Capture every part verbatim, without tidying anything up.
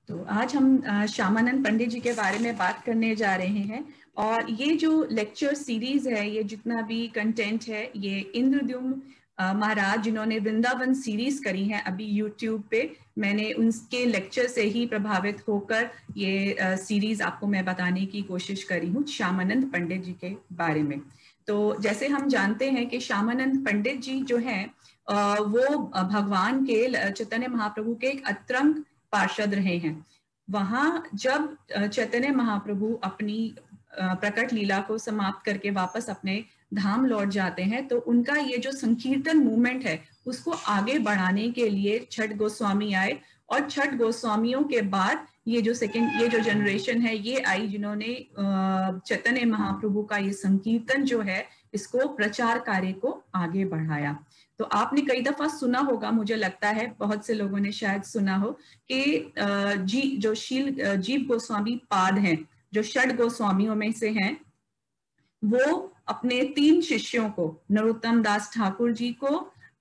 तो आज हम श्यामानंद पंडित जी के बारे में बात करने जा रहे हैं और ये जो लेक्चर सीरीज है, ये जितना भी कंटेंट है, ये इंद्रद्युम्न महाराज जिन्होंने वृंदावन सीरीज करी है अभी यूट्यूब पे, मैंने उनके लेक्चर से ही प्रभावित होकर ये आ, सीरीज आपको मैं बताने की कोशिश करी हूँ श्यामानंद पंडित जी के बारे में। तो जैसे हम जानते हैं कि श्यामानंद पंडित जी जो हैं वो भगवान के चैतन्य महाप्रभु के एक अतरंग पार्षद रहे हैं। वहां जब चैतन्य महाप्रभु अपनी प्रकट लीला को समाप्त करके वापस अपने धाम लौट जाते हैं तो उनका ये जो संकीर्तन मूवमेंट है उसको आगे बढ़ाने के लिए छठ गोस्वामी आए और छठ गोस्वामियों के बाद ये जो सेकंड ये जो जनरेशन है ये आई जिन्होंने चैतन्य महाप्रभु का ये संकीर्तन जो है इसको प्रचार कार्य को आगे बढ़ाया। तो आपने कई दफा सुना होगा, मुझे लगता है बहुत से लोगों ने शायद सुना हो कि जी जो शील जीव गोस्वामी पाद हैं, जो षड गोस्वामियों में से हैं, वो अपने तीन शिष्यों को, नरोत्तम दास ठाकुर जी को,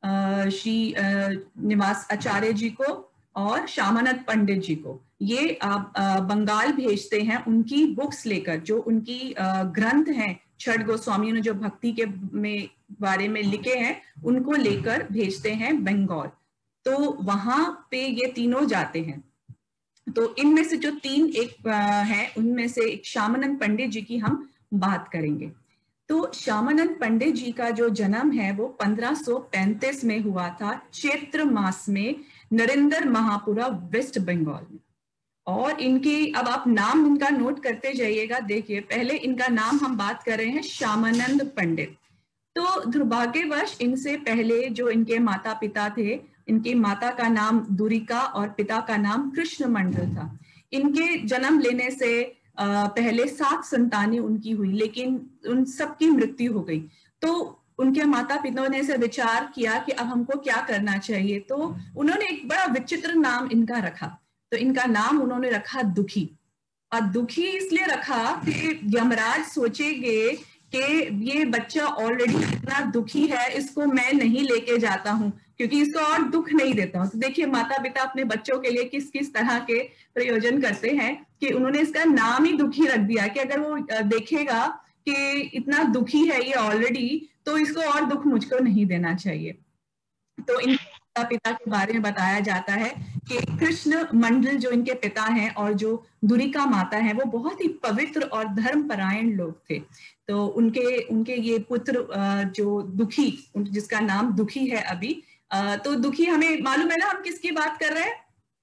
श्री निवास आचार्य जी को और श्यामानंद पंडित जी को, ये आप बंगाल भेजते हैं उनकी बुक्स लेकर, जो उनकी ग्रंथ हैं छठ गोस्वामियों ने जो भक्ति के में बारे में लिखे हैं उनको लेकर भेजते हैं बंगाल। तो वहां पे ये तीनों जाते हैं। तो इनमें से जो तीन एक हैं उनमें से एक श्यामानंद पंडित जी की हम बात करेंगे। तो श्यामानंद पंडित जी का जो जन्म है वो पंद्रह सौ पैंतीस में हुआ था, चैत्र मास में, नरेंद्र महापुरा, वेस्ट बंगाल में। और इनके अब आप नाम इनका नोट करते जाइएगा। देखिए, पहले इनका नाम हम बात कर रहे हैं श्यामानंद पंडित। तो दुर्भाग्यवश इनसे पहले जो इनके माता पिता थे, इनकी माता का नाम दुरिका और पिता का नाम कृष्ण मंडल था। इनके जन्म लेने से पहले सात संतानें उनकी हुई, लेकिन उन सबकी मृत्यु हो गई। तो उनके माता पिता ने से विचार किया कि अब हमको क्या करना चाहिए। तो उन्होंने एक बड़ा विचित्र नाम इनका रखा। तो इनका नाम उन्होंने रखा दुखी। और दुखी इसलिए रखा कि यमराज सोचेंगे कि ये बच्चा ऑलरेडी इतना दुखी है, इसको मैं नहीं लेके जाता हूँ क्योंकि इसको और दुख नहीं देता हूँ। तो देखिए माता पिता अपने बच्चों के लिए किस किस तरह के प्रयोजन करते हैं कि उन्होंने इसका नाम ही दुखी रख दिया कि अगर वो देखेगा कि इतना दुखी है ये ऑलरेडी, तो इसको और दुख मुझको नहीं देना चाहिए। तो इन माता पिता के बारे में बताया जाता है कि कृष्ण मंडल जो इनके पिता हैं और जो दुरिका माता है वो बहुत ही पवित्र और धर्मपरायण लोग थे। तो उनके उनके ये पुत्र जो दुखी, जिसका नाम दुखी है अभी, तो दुखी हमें मालूम है ना हम किसकी बात कर रहे हैं?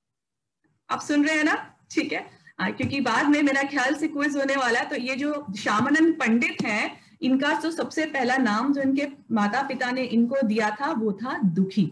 आप सुन रहे हैं ना? ठीक है, क्योंकि बाद में मेरा ख्याल से क्विज होने वाला है। तो ये जो श्यामानंद पंडित हैं, इनका जो सबसे पहला नाम जो इनके माता पिता ने इनको दिया था वो था दुखी।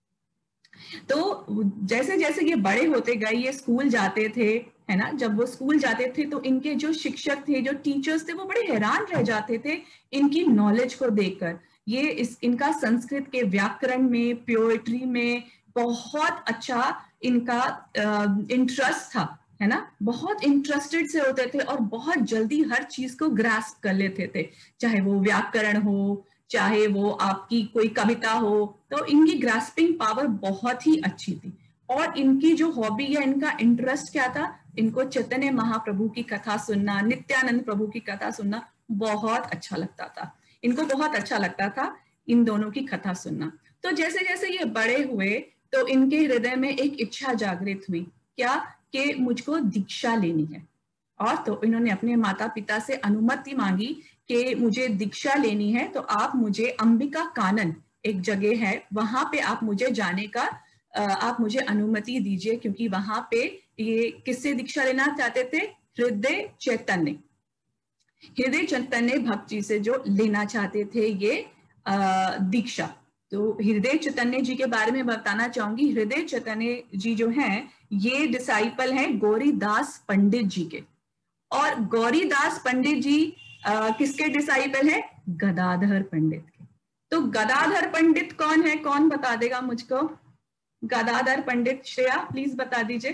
तो जैसे जैसे ये बड़े होते गए, ये स्कूल जाते थे, है ना, जब वो स्कूल जाते थे तो इनके जो शिक्षक थे, जो टीचर्स थे, वो बड़े हैरान रह जाते थे इनकी नॉलेज को देखकर। ये इस इनका संस्कृत के व्याकरण में, पोएट्री में बहुत अच्छा इनका इंटरेस्ट था, है ना, बहुत इंटरेस्टेड से होते थे और बहुत जल्दी हर चीज को ग्रास्प कर लेते थे, चाहे वो व्याकरण हो, चाहे वो आपकी कोई कविता हो। तो इनकी ग्रास्पिंग पावर बहुत ही अच्छी थी। और इनकी जो हॉबी या इनका इंटरेस्ट क्या था, इनको चैतन्य महाप्रभु की कथा सुनना, नित्यानंद प्रभु की कथा सुनना बहुत अच्छा लगता था। इनको बहुत अच्छा लगता था इन दोनों की कथा सुनना। तो जैसे जैसे ये बड़े हुए तो इनके हृदय में एक इच्छा जागृत हुई, क्या कि मुझको दीक्षा लेनी है। और तो इन्होंने अपने माता पिता से अनुमति मांगी कि मुझे दीक्षा लेनी है, तो आप मुझे अंबिका कानन एक जगह है, वहां पे आप मुझे जाने का आप मुझे अनुमति दीजिए, क्योंकि वहां पे ये किससे दीक्षा लेना चाहते थे? हृदय चैतन्य हृदय चैतन्य भक्त जी से जो लेना चाहते थे ये दीक्षा। तो हृदय चैतन्य जी के बारे में बताना चाहूंगी। हृदय चैतन्य जी जो हैं ये डिसाइपल हैं गौरीदास पंडित जी के। और गौरीदास पंडित जी आ, किसके डिसाइपल है? गदाधर पंडित के। तो गदाधर पंडित कौन है? कौन बता देगा मुझको? गदाधर पंडित, श्रेया प्लीज बता दीजिए।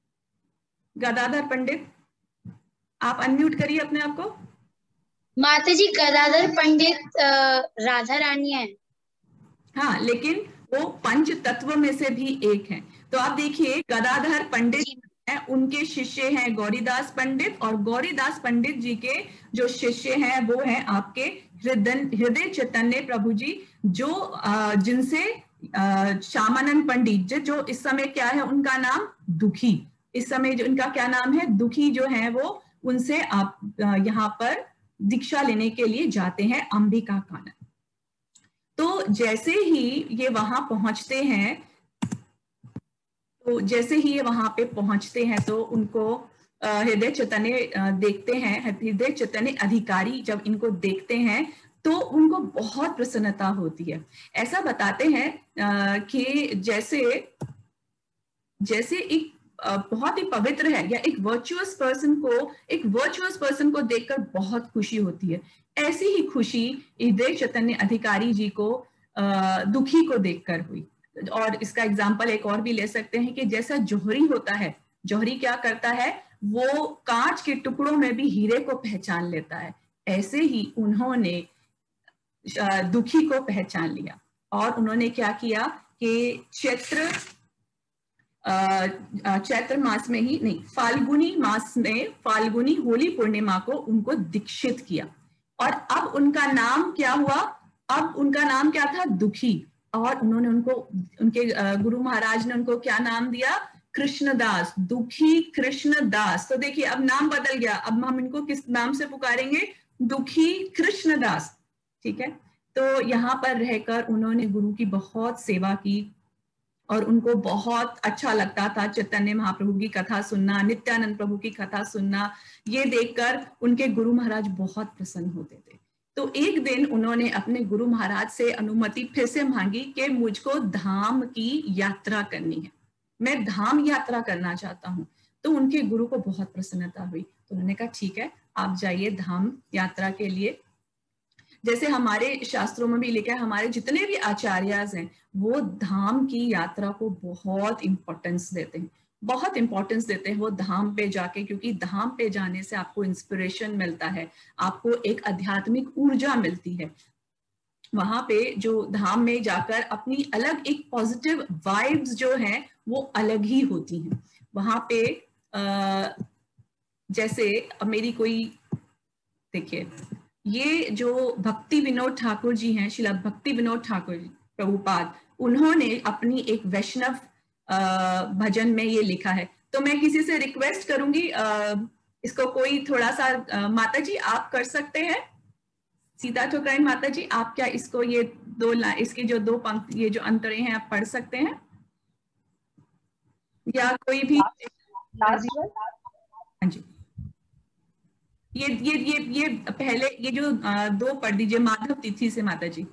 गदाधर पंडित, आप अनम्यूट करिए अपने आप को। माता जी, गदाधर पंडित राधा रानी है। हाँ, लेकिन वो पंच तत्व में से भी एक है। तो आप देखिए गदाधर पंडित हैं उनके शिष्य हैं गौरीदास पंडित, और गौरीदास पंडित जी के जो शिष्य हैं वो हैं आपके हृदय हृदय चैतन्य प्रभु जी, जो जिनसे श्यामानंद पंडित जी, जो इस समय क्या है उनका नाम दुखी, इस समय जो उनका क्या नाम है दुखी जो है, वो उनसे आप यहाँ पर दीक्षा लेने के लिए जाते हैं अंबिका कानन। तो जैसे ही ये वहां पहुंचते हैं, तो जैसे ही ये वहां पे पहुंचते हैं तो उनको हृदय चैतन्य देखते हैं, हृदय चैतन्य अधिकारी जब इनको देखते हैं तो उनको बहुत प्रसन्नता होती है। ऐसा बताते हैं कि जैसे जैसे एक बहुत ही पवित्र है या एक वर्चुअस पर्सन को एक वर्चुअस पर्सन को देखकर बहुत खुशी होती है, ऐसी ही खुशी हृदय चैतन्य अधिकारी जी को दुखी को देखकर हुई। और इसका एग्जाम्पल एक और भी ले सकते हैं कि जैसा जौहरी होता है, जौहरी क्या करता है, वो कांच के टुकड़ों में भी हीरे को पहचान लेता है, ऐसे ही उन्होंने दुखी को पहचान लिया और उन्होंने क्या किया कि चैत्र चैत्र मास में ही नहीं फाल्गुनी मास में फाल्गुनी होली पूर्णिमा को उनको दीक्षित किया। और अब उनका नाम क्या हुआ, अब उनका नाम क्या था, दुखी। और उन्होंने उनको उनके गुरु महाराज ने उनको क्या नाम दिया, कृष्णदास, दुखी कृष्णदास। तो देखिए अब नाम बदल गया, अब हम इनको किस नाम से पुकारेंगे, दुखी कृष्णदास। ठीक है, तो यहाँ पर रहकर उन्होंने गुरु की बहुत सेवा की और उनको बहुत अच्छा लगता था चैतन्य महाप्रभु की कथा सुनना, नित्यानंद प्रभु की कथा सुनना। ये देखकर उनके गुरु महाराज बहुत प्रसन्न होते थे। तो एक दिन उन्होंने अपने गुरु महाराज से अनुमति फिर से मांगी कि मुझको धाम की यात्रा करनी है, मैं धाम यात्रा करना चाहता हूँ। तो उनके गुरु को बहुत प्रसन्नता हुई, तो उन्होंने कहा ठीक है आप जाइए धाम यात्रा के लिए। जैसे हमारे शास्त्रों में भी लिखा है, हमारे जितने भी आचार्याज हैं वो धाम की यात्रा को बहुत इंपॉर्टेंस देते हैं, बहुत इंपॉर्टेंस देते हैं वो धाम पे जाके, क्योंकि धाम पे जाने से आपको इंस्पिरेशन मिलता है, आपको एक आध्यात्मिक ऊर्जा मिलती है। वहां पे जो धाम में जाकर अपनी अलग एक पॉजिटिव वाइब्स जो हैं वो अलग ही होती हैं। वहां पे आ, जैसे अब मेरी कोई देखिए, ये जो भक्ति विनोद ठाकुर जी हैं, श्रील भक्ति विनोद ठाकुर जी प्रभुपाद, उन्होंने अपनी एक वैष्णव भजन में ये लिखा है। तो मैं किसी से रिक्वेस्ट करूंगी, आ, इसको कोई थोड़ा सा आ, माता जी आप कर सकते हैं, सीता ठोकराइन माता जी आप क्या इसको ये दो इसके जो दो पंक्ति ये जो अंतरे हैं आप पढ़ सकते हैं, या कोई भी हाँ जी, ये ये ये ये पहले ये जो आ, दो पढ़ दीजिए माधव तिथि से माता जी।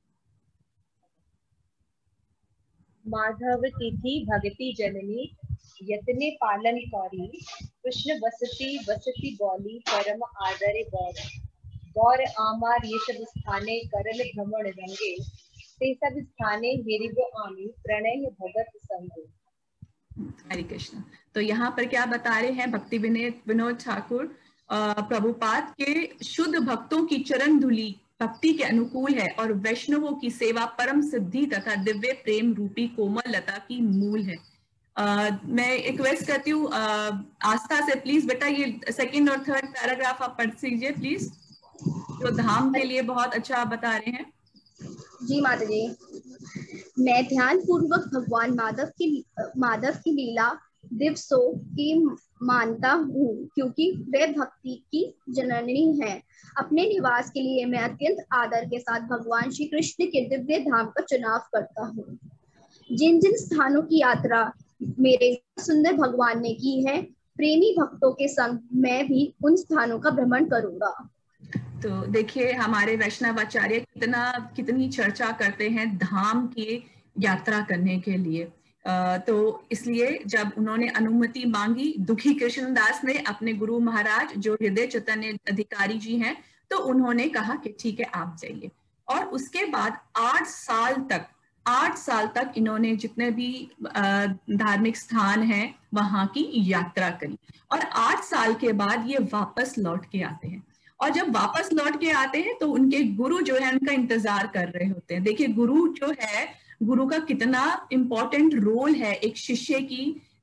माधव तिथि भगति जननी यतने पालन कौरी, कृष्ण बसती बसती बौली परम आदर गौर, गौर आमार ये सब स्थाने करल भ्रमण रंगे, ते सब स्थाने मेरी वो आमी प्रणय भगत संगे। हरे कृष्ण। तो यहाँ पर क्या बता रहे हैं, भक्ति विनोद ठाकुर प्रभुपाद के शुद्ध भक्तों की चरण धूलि भक्ति के अनुकूल है और वैष्णवों की सेवा परम सिद्धि तथा दिव्य प्रेम रूपी कोमल लता की मूल है। uh, मैं रिक्वेस्ट करती हूँ uh, आस्था से, प्लीज बेटा ये सेकंड और थर्ड पैराग्राफ आप पढ़ दीजिए प्लीज, जो धाम के लिए बहुत अच्छा बता रहे हैं। जी माता जी, मैं ध्यान पूर्वक भगवान माधव की माधव की लीला दिवसों की मानता हूँ, क्योंकि वे भक्ति की जननी है। अपने निवास के लिए मैं अत्यंत आदर के साथ भगवान श्री कृष्ण के दिव्य धाम का चुनाव करता हूँ। जिन जिन स्थानों की यात्रा मेरे सुंदर भगवान ने की है, प्रेमी भक्तों के संग मैं भी उन स्थानों का भ्रमण करूंगा। तो देखिए हमारे वैष्णव आचार्य कितना कितनी चर्चा करते हैं धाम की यात्रा करने के लिए। Uh, तो इसलिए जब उन्होंने अनुमति मांगी दुखी कृष्णदास ने अपने गुरु महाराज जो हृदय चैतन्य अधिकारी जी हैं, तो उन्होंने कहा कि ठीक है आप जाइए। और उसके बाद आठ साल तक आठ साल तक इन्होंने जितने भी धार्मिक स्थान हैं वहां की यात्रा करी, और आठ साल के बाद ये वापस लौट के आते हैं। और जब वापस लौट के आते हैं तो उनके गुरु जो है उनका इंतजार कर रहे होते हैं। देखिए गुरु जो है, गुरु का कितना इम्पोर्टेंट रोल है एक शिष्य की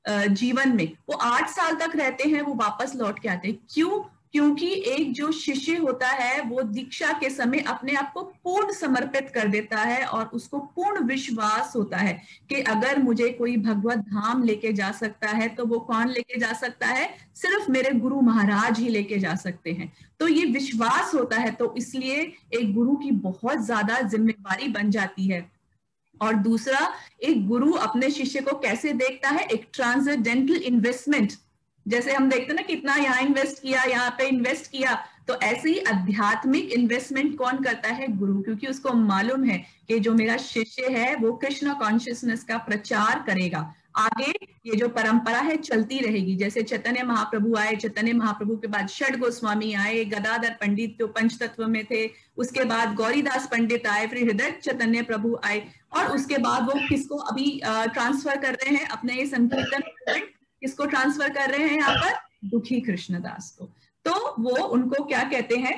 जीवन में, वो आठ साल तक रहते हैं, वो वापस लौट के आते हैं। क्यों? क्योंकि एक जो शिष्य होता है वो दीक्षा के समय अपने आप को पूर्ण समर्पित कर देता है और उसको पूर्ण विश्वास होता है कि अगर मुझे कोई भगवत धाम लेके जा सकता है तो वो कौन लेके जा सकता है? सिर्फ मेरे गुरु महाराज ही लेके जा सकते हैं। तो ये विश्वास होता है, तो इसलिए एक गुरु की बहुत ज्यादा जिम्मेवारी बन जाती है। और दूसरा, एक गुरु अपने शिष्य को कैसे देखता है? एक ट्रांसेंडेंटल इन्वेस्टमेंट, जैसे हम देखते हैं ना, कितना यहाँ इन्वेस्ट किया, यहाँ पे इन्वेस्ट किया, तो ऐसे ही आध्यात्मिक इन्वेस्टमेंट कौन करता है? गुरु, क्योंकि उसको मालूम है कि जो मेरा शिष्य है वो कृष्ण कॉन्शियसनेस का प्रचार करेगा, आगे ये जो परंपरा है चलती रहेगी। जैसे चैतन्य महाप्रभु आए, चैतन्य महाप्रभु के बाद षड गोस्वामी आए, गदाधर पंडित जो पंचतत्व में थे, उसके बाद गौरीदास पंडित आए, फिर हृदय चैतन्य प्रभु आए, और उसके बाद वो किसको अभी ट्रांसफर कर रहे हैं अपने ये संकीर्तन, किसको ट्रांसफर कर रहे हैं यहाँ पर? दुखी कृष्णदास को। तो वो उनको क्या कहते हैं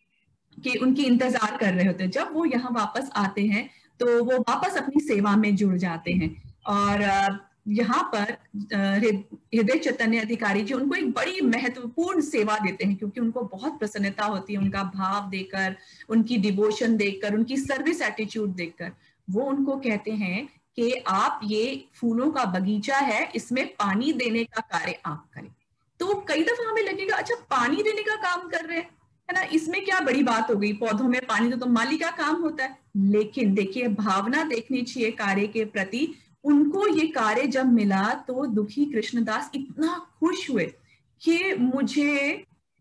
कि उनकी इंतजार कर रहे होते हैं। जब वो यहाँ वापस आते हैं तो वो वापस अपनी सेवा में जुड़ जाते हैं। और यहाँ पर हृदय चैतन्य अधिकारी जी उनको एक बड़ी महत्वपूर्ण सेवा देते हैं, क्योंकि उनको बहुत प्रसन्नता होती है उनका भाव देखकर, उनकी डिवोशन देखकर, उनकी सर्विस एटीट्यूड देखकर। वो उनको कहते हैं कि आप ये फूलों का बगीचा है, इसमें पानी देने का कार्य आप करें। तो कई दफा हमें लगेगा अच्छा पानी देने का काम कर रहे हैं, है ना, इसमें क्या बड़ी बात हो गई, पौधों में पानी तो, तो माली का काम होता है। लेकिन देखिए भावना देखनी चाहिए कार्य के प्रति। उनको ये कार्य जब मिला तो दुखी कृष्णदास इतना खुश हुए कि मुझे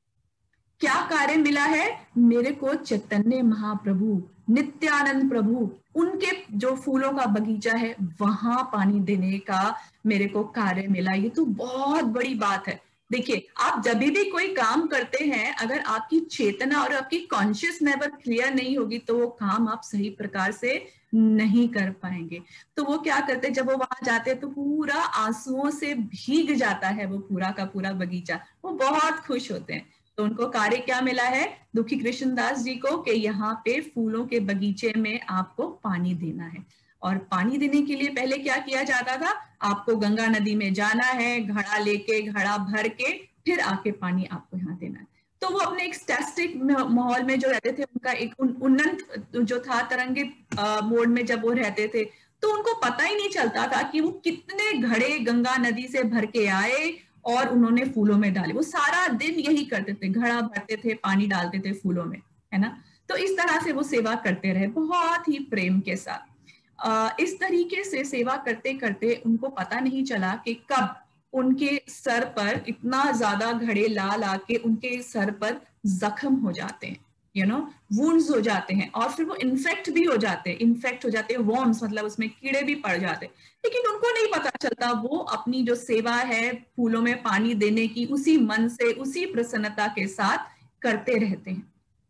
क्या कार्य मिला है, मेरे को चैतन्य महाप्रभु, नित्यानंद प्रभु, उनके जो फूलों का बगीचा है वहां पानी देने का मेरे को कार्य मिला। ये तो बहुत बड़ी बात है। देखिए आप जब भी कोई काम करते हैं, अगर आपकी चेतना और आपकी कॉन्शियस लेवल क्लियर नहीं होगी तो वो काम आप सही प्रकार से नहीं कर पाएंगे। तो वो क्या करते हैं, जब वो वहां जाते हैं तो पूरा आंसुओं से भीग जाता है वो पूरा का पूरा बगीचा। वो बहुत खुश होते हैं। तो उनको कार्य क्या मिला है दुखी कृष्णदास जी को, कि यहाँ पे फूलों के बगीचे में आपको पानी देना है। और पानी देने के लिए पहले क्या किया जाता था, आपको गंगा नदी में जाना है, घड़ा लेके, घड़ा भर के, फिर आके पानी आपको यहाँ देना है। तो वो अपने एक स्टैटिक माहौल में जो रहते थे, उनका एक उन्नत जो था, तरंगित मोड में जब वो रहते थे, तो उनको पता ही नहीं चलता था कि वो कितने घड़े गंगा नदी से भर के आए और उन्होंने फूलों में डाले। वो सारा दिन यही करते थे, घड़ा भरते थे, पानी डालते थे फूलों में, है ना। तो इस तरह से वो सेवा करते रहे बहुत ही प्रेम के साथ। आ, इस तरीके से सेवा करते करते उनको पता नहीं चला कि कब उनके सर पर इतना ज्यादा घड़े ला ला के उनके सर पर जख्म हो जाते हैं, यू नो वुंड्स हो जाते हैं, और फिर वो इन्फेक्ट भी हो जाते हैं, इन्फेक्ट हो जाते हैं, वॉर्म्स मतलब उसमें कीड़े भी पड़ जाते हैं। लेकिन उनको नहीं पता चलता, वो अपनी जो सेवा है फूलों में पानी देने की उसी मन से, उसी प्रसन्नता के साथ करते रहते हैं।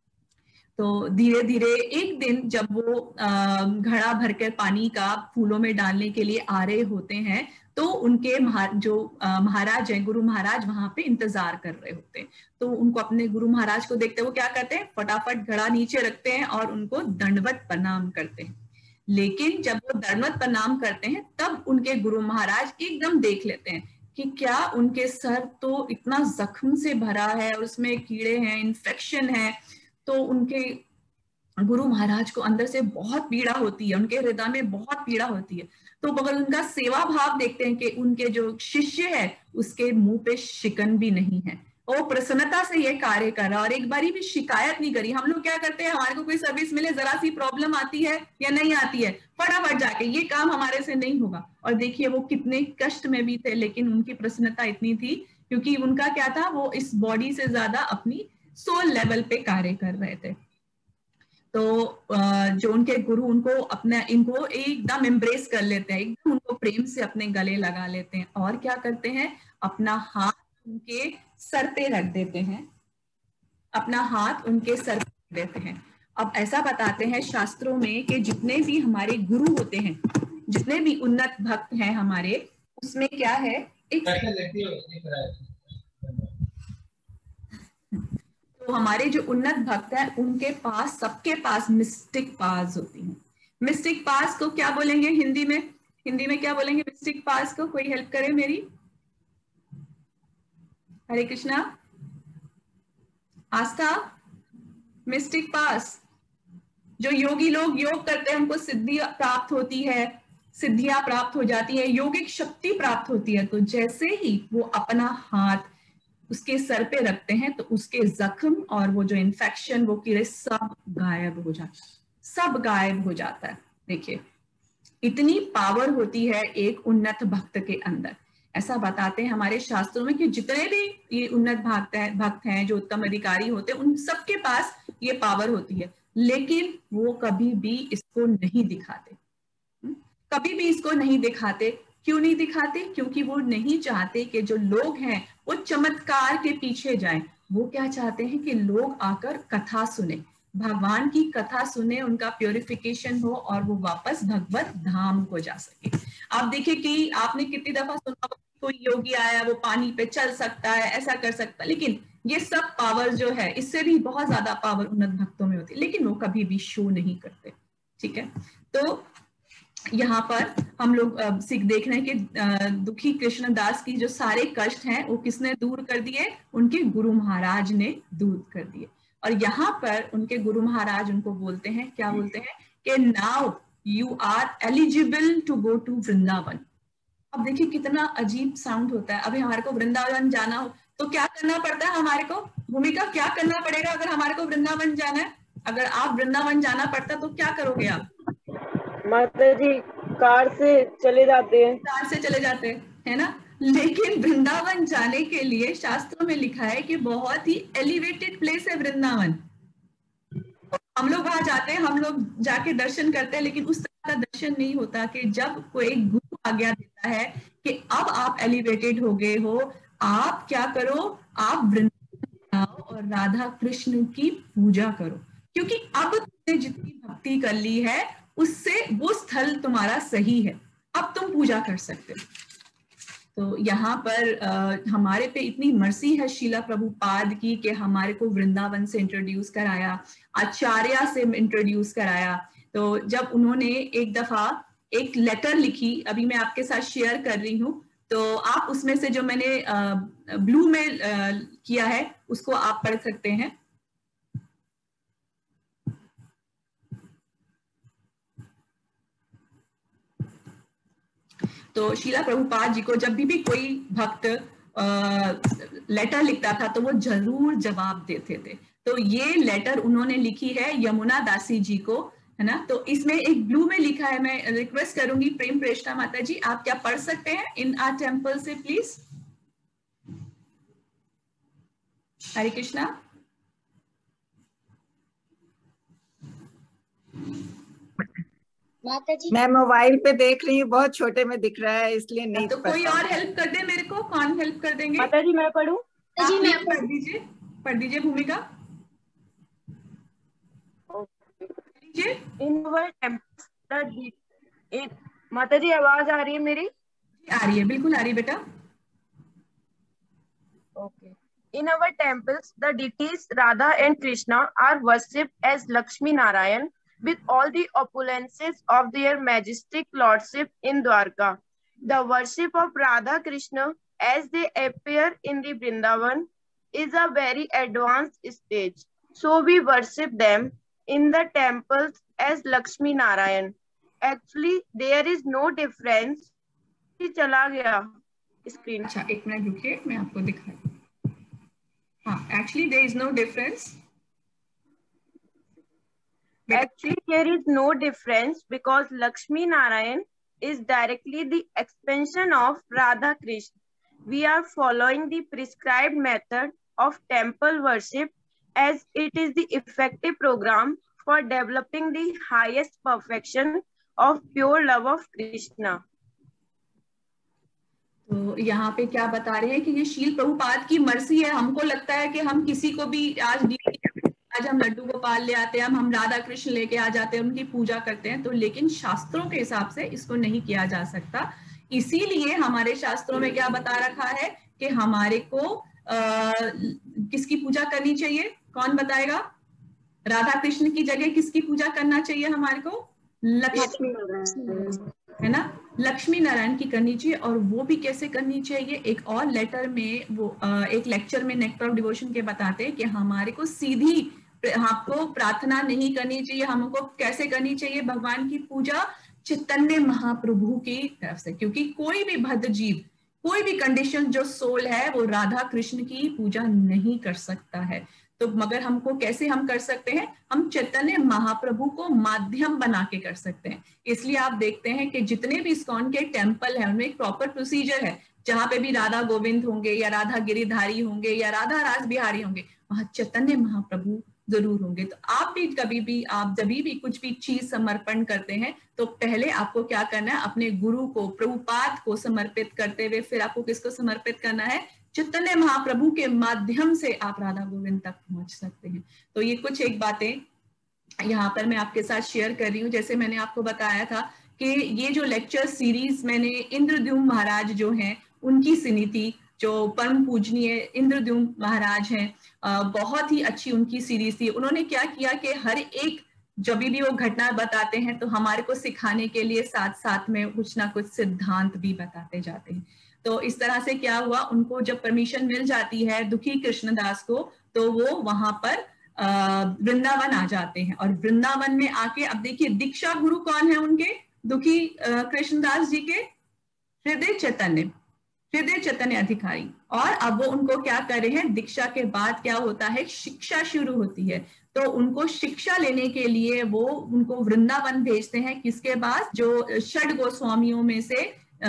तो धीरे धीरे एक दिन जब वो घड़ा भरकर पानी का फूलों में डालने के लिए आ रहे होते हैं, तो उनके महा, जो महाराज हैं, गुरु महाराज वहां पे इंतजार कर रहे होते हैं। तो उनको अपने गुरु महाराज को देखते वो क्या करते हैं, फटाफट घड़ा नीचे रखते हैं और उनको दंडवत प्रणाम करते हैं। लेकिन जब वो दंडवत प्रणाम करते हैं तब उनके गुरु महाराज एकदम देख लेते हैं कि क्या उनके सर तो इतना जख्म से भरा है और उसमें कीड़े हैं, इन्फेक्शन है। तो उनके गुरु महाराज को अंदर से बहुत पीड़ा होती है, उनके हृदय में बहुत पीड़ा होती है। तो बगल उनका सेवा भाव देखते हैं कि उनके जो शिष्य है उसके मुंह पे शिकन भी नहीं है, वो प्रसन्नता से ये कार्य कर रहा और एक बारी भी शिकायत नहीं करी। हम लोग क्या करते हैं, हमारे को कोई सर्विस मिले, जरा सी प्रॉब्लम आती है या नहीं आती है, फटाफट जाके ये काम हमारे से नहीं होगा। और देखिए वो कितने कष्ट में भी थे, लेकिन उनकी प्रसन्नता इतनी थी क्योंकि उनका क्या था, वो इस बॉडी से ज्यादा अपनी सोल लेवल पे कार्य कर रहे थे। तो जो उनके गुरु उनको अपना इनको एकदम एम्ब्रेस कर लेते हैं, एकदम उनको प्रेम से अपने गले लगा लेते हैं और क्या करते हैं, अपना हाथ उनके सर पे रख देते हैं, अपना हाथ उनके सर पे रख देते हैं। अब ऐसा बताते हैं शास्त्रों में कि जितने भी हमारे गुरु होते हैं, जितने भी उन्नत भक्त हैं हमारे, उसमें क्या है, एक तो हमारे जो उन्नत भक्त हैं उनके पास, सबके पास मिस्टिक पास होती हैं। मिस्टिक पास को क्या बोलेंगे हिंदी में, हिंदी में क्या बोलेंगे मिस्टिक पास को, कोई हेल्प करे मेरी। हरे कृष्णा। आस्था, मिस्टिक पास। जो योगी लोग योग करते हैं उनको सिद्धि प्राप्त होती है, सिद्धियां प्राप्त हो जाती है, योगिक शक्ति प्राप्त होती है। तो जैसे ही वो अपना हाथ उसके सर पे रखते हैं तो उसके जख्म और वो जो इन्फेक्शन, वो कीड़े सब गायब हो जाता है, सब गायब हो जाता है। देखिए इतनी पावर होती है एक उन्नत भक्त के अंदर। ऐसा बताते हैं हमारे शास्त्रों में कि जितने भी ये उन्नत भक्त हैं भक्त हैं जो उत्तम अधिकारी होते हैं, उन सबके पास ये पावर होती है, लेकिन वो कभी भी इसको नहीं दिखाते, कभी भी इसको नहीं दिखाते। क्यों नहीं दिखाते? क्योंकि वो नहीं चाहते कि जो लोग हैं वो चमत्कार के पीछे जाएं। वो क्या चाहते हैं कि लोग आकर कथा सुने, भगवान की कथा सुने, उनका प्योरिफिकेशन हो और वो वापस भगवत धाम को जा सके। आप देखिए कि आपने कितनी दफा सुना कोई योगी आया, वो पानी पे चल सकता है, ऐसा कर सकता है, लेकिन ये सब पावर जो है, इससे भी बहुत ज्यादा पावर उन्नत भक्तों में होती है, लेकिन वो कभी भी शो नहीं करते। ठीक है, तो यहाँ पर हम लोग सीख देख रहे हैं कि दुखी कृष्णदास की जो सारे कष्ट हैं वो किसने दूर कर दिए? उनके गुरु महाराज ने दूर कर दिए। और यहाँ पर उनके गुरु महाराज उनको बोलते हैं, क्या बोलते हैं कि now you are eligible to go to Vrindavan. अब देखिए कितना अजीब साउंड होता है। अभी हमारे को वृंदावन जाना हो तो क्या करना पड़ता है हमारे को? भूमिका, क्या करना पड़ेगा अगर हमारे को वृंदावन जाना है? अगर आप वृंदावन जाना पड़ता तो क्या करोगे आप? माता जी कार से चले जाते हैं, कार से चले जाते हैं, है ना। लेकिन वृंदावन जाने के लिए शास्त्रों में लिखा है कि बहुत ही एलिवेटेड प्लेस है वृंदावन। हम लोग वहां जाते हैं, हम लोग जाके दर्शन करते हैं, लेकिन उस तरह का दर्शन नहीं होता कि जब कोई गुरु आज्ञा देता है कि अब आप एलिवेटेड हो गए हो, आप क्या करो, आप वृंदावन जाओ और राधा कृष्ण की पूजा करो, क्योंकि अब तुमने जितनी भक्ति कर ली है उससे वो स्थल तुम्हारा सही है, अब तुम पूजा कर सकते हो। तो यहाँ पर आ, हमारे पे इतनी मर्सी है शीला प्रभुपाद की कि हमारे को वृंदावन से इंट्रोड्यूस कराया, आचार्य से इंट्रोड्यूस कराया। तो जब उन्होंने एक दफा एक लेटर लिखी, अभी मैं आपके साथ शेयर कर रही हूँ, तो आप उसमें से जो मैंने आ, ब्लू में आ, किया है उसको आप पढ़ सकते हैं। तो शीला प्रभुपाद जी को जब भी भी कोई भक्त आ, लेटर लिखता था तो वो जरूर जवाब देते थे। तो ये लेटर उन्होंने लिखी है यमुना दासी जी को, है ना। तो इसमें एक ब्लू में लिखा है, मैं रिक्वेस्ट करूंगी प्रेम प्रेष्ठा माता जी, आप क्या पढ़ सकते हैं इन आर टेम्पल से प्लीज? हरे कृष्णा। माता जी मैं मोबाइल पे देख रही हूँ, बहुत छोटे में दिख रहा है इसलिए नहीं। तो कोई और हेल्प कर दे मेरे को, कौन हेल्प कर देंगे? माता जी मैं पढ़ूं? जी मैं पढ़ दीजिए, पढ़ दीजिए भूमिका। इन माता जी आवाज आ रही है मेरी? आ रही है, बिल्कुल आ रही है बेटा। Okay. In our temples, the deities Radha and Krishna are worshipped as Lakshmi Narayan with all the opulences of their majestic lordship in Dwarka. The worship of Radha Krishna as they appear in the Vrindavan is a very advanced stage. So we worship them in the temples as Lakshmi Narayan. Actually, there is no difference. चला गया screen. अच्छा एक minute रुकिए, मैं आपको दिखाई। हाँ, actually there is no difference. Actually, there is no difference because Lakshmi Narayan is directly the expansion of Radha Krishna. We are following the prescribed method of temple worship as it is the effective program for developing the highest perfection of pure love of Krishna. तो यहाँ पे क्या बता रहे हैं कि ये शील प्रभुपाद की मर्जी है। हमको लगता है कि हम किसी को भी आज आज हम लड्डू गोपाल ले आते हैं, हम हम राधा कृष्ण लेके आ जाते हैं, उनकी पूजा करते हैं, तो लेकिन शास्त्रों के हिसाब से इसको नहीं किया जा सकता। इसीलिए हमारे शास्त्रों में क्या बता रखा है कि हमारे को आ, किसकी पूजा करनी चाहिए? कौन बताएगा? राधा कृष्ण की जगह किसकी पूजा करना चाहिए हमारे को? लक्ष्मी। है ना, लक्ष्मी नारायण की करनी चाहिए। और वो भी कैसे करनी चाहिए, एक और लेटर में वो एक लेक्चर में नेक्टर ऑफ डिवोशन के बताते हैं कि हमारे को सीधी आपको प्रार्थना नहीं करनी चाहिए, हमको कैसे करनी चाहिए भगवान की पूजा, चैतन्य महाप्रभु की तरफ से। क्योंकि कोई भी बद्ध जीव, कोई भी कंडीशन जो सोल है, वो राधा कृष्ण की पूजा नहीं कर सकता है। तो मगर हमको कैसे हम कर सकते हैं, हम चैतन्य महाप्रभु को माध्यम बना के कर सकते हैं। इसलिए आप देखते हैं कि जितने भी इस्कॉन के टेम्पल है उनमें एक प्रॉपर प्रोसीजर है, जहां पे भी राधा गोविंद होंगे या राधा गिरिधारी होंगे या राधा रास बिहारी होंगे, वहां चैतन्य महाप्रभु जरूर होंगे। तो आप भी कभी भी, आप जब भी कुछ भी चीज समर्पण करते हैं तो पहले आपको क्या करना है, अपने गुरु को, प्रभुपाद को समर्पित करते हुए फिर आपको किसको समर्पित करना है, चैतन्य महाप्रभु के माध्यम से आप राधा गोविंद तक पहुंच सकते हैं। तो ये कुछ एक बातें यहाँ पर मैं आपके साथ शेयर कर रही हूँ। जैसे मैंने आपको बताया था कि ये जो लेक्चर सीरीज मैंने इंद्रद्युम्न महाराज जो हैं उनकी सुनी थी, जो परम पूजनीय इंद्रद्युम्न महाराज हैं, बहुत ही अच्छी उनकी सीरीज थी। उन्होंने क्या किया कि हर एक जब भी वो घटना बताते हैं तो हमारे को सिखाने के लिए साथ साथ में कुछ ना कुछ सिद्धांत भी बताते जाते हैं। तो इस तरह से क्या हुआ, उनको जब परमिशन मिल जाती है दुखी कृष्णदास को, तो वो वहां पर वृंदावन आ जाते हैं। और वृंदावन में आके अब देखिए दीक्षा गुरु कौन है उनके, दुखी कृष्णदास जी के, हृदय चैतन्य, हृदय चैतन्य अधिकारी। और अब वो उनको क्या कर रहे हैं, दीक्षा के बाद क्या होता है, शिक्षा शुरू होती है। तो उनको शिक्षा लेने के लिए वो उनको वृंदावन भेजते हैं, किसके पास, जो षड गोस्वामियों में से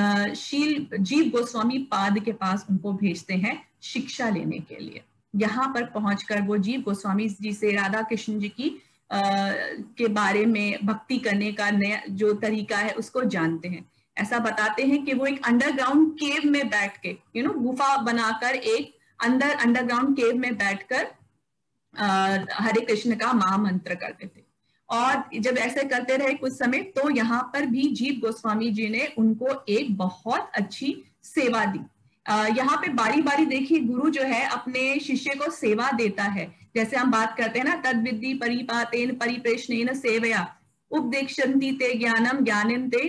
शील जीव गोस्वामी पाद के पास उनको भेजते हैं शिक्षा लेने के लिए। यहाँ पर पहुंचकर वो जीव गोस्वामी जी से राधा कृष्ण जी की आ, के बारे में भक्ति करने का नया जो तरीका है उसको जानते हैं। ऐसा बताते हैं कि वो एक अंडरग्राउंड केव में बैठ के, यू नो गुफा बनाकर एक अंदर अंडरग्राउंड केव में बैठकर हरे कृष्ण का महामंत्र करते थे। और जब ऐसे करते रहे कुछ समय, तो यहाँ पर भी जीव गोस्वामी जी ने उनको एक बहुत अच्छी सेवा दी। यहाँ पे बारी बारी देखिए गुरु जो है अपने शिष्य को सेवा देता है। जैसे हम बात करते हैं ना, तद विद्धि परिपातेन परिप्रेषणेन सेवया उपदेक्षन्ति ते ज्ञानम ज्ञानेन ते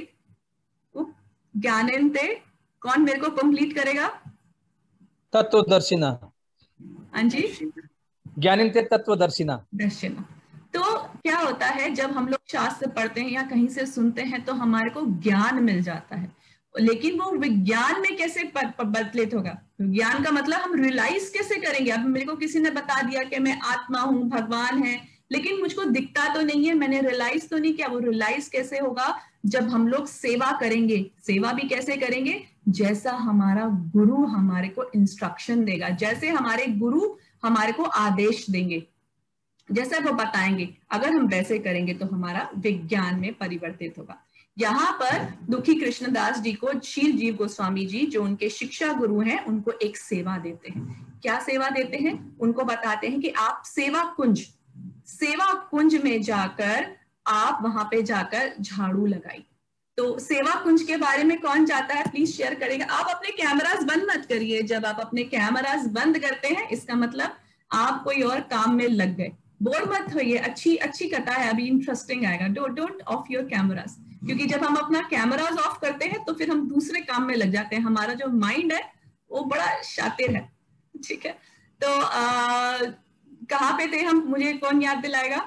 ज्ञानेन ते, कौन मेरे को कंप्लीट करेगा, तत्वदर्शिना। हाँ जी, ज्ञानेन ते तत्वदर्शिना, दर्शिना। तो क्या होता है, जब हम लोग शास्त्र पढ़ते हैं या कहीं से सुनते हैं तो हमारे को ज्ञान मिल जाता है, लेकिन वो विज्ञान में कैसे बदलित होगा, ज्ञान का मतलब हम रियलाइज कैसे करेंगे। अब मेरे को किसी ने बता दिया कि मैं आत्मा हूँ, भगवान है, लेकिन मुझको दिखता तो नहीं है, मैंने रियलाइज तो नहीं किया। वो रियलाइज कैसे होगा, जब हम लोग सेवा करेंगे। सेवा भी कैसे करेंगे, जैसा हमारा गुरु हमारे को इंस्ट्रक्शन देगा, जैसे हमारे गुरु हमारे को आदेश देंगे, जैसा वो बताएंगे, अगर हम वैसे करेंगे तो हमारा विज्ञान में परिवर्तित होगा। यहाँ पर दुखी कृष्णदास जी को शील जीव गोस्वामी जी, जो उनके शिक्षा गुरु हैं, उनको एक सेवा देते हैं। क्या सेवा देते हैं, उनको बताते हैं कि आप सेवा कुंज, सेवा कुंज में जाकर आप वहां पे जाकर झाड़ू लगाइए। तो सेवा कुंज के बारे में कौन चाहता है, प्लीज शेयर करेगा। आप अपने कैमरास बंद मत करिए, जब आप अपने कैमरास बंद करते हैं इसका मतलब आप कोई और काम में लग गए। बोर मत होइए, अच्छी अच्छी कथा है, अभी इंटरेस्टिंग आएगा। Don't don't off your cameras, क्योंकि जब हम अपना कैमरास ऑफ करते हैं तो फिर हम दूसरे काम में लग जाते हैं। हमारा जो माइंड है वो बड़ा शातिर है, ठीक है। तो आ, कहाँ पे थे हम, मुझे कौन याद दिलाएगा?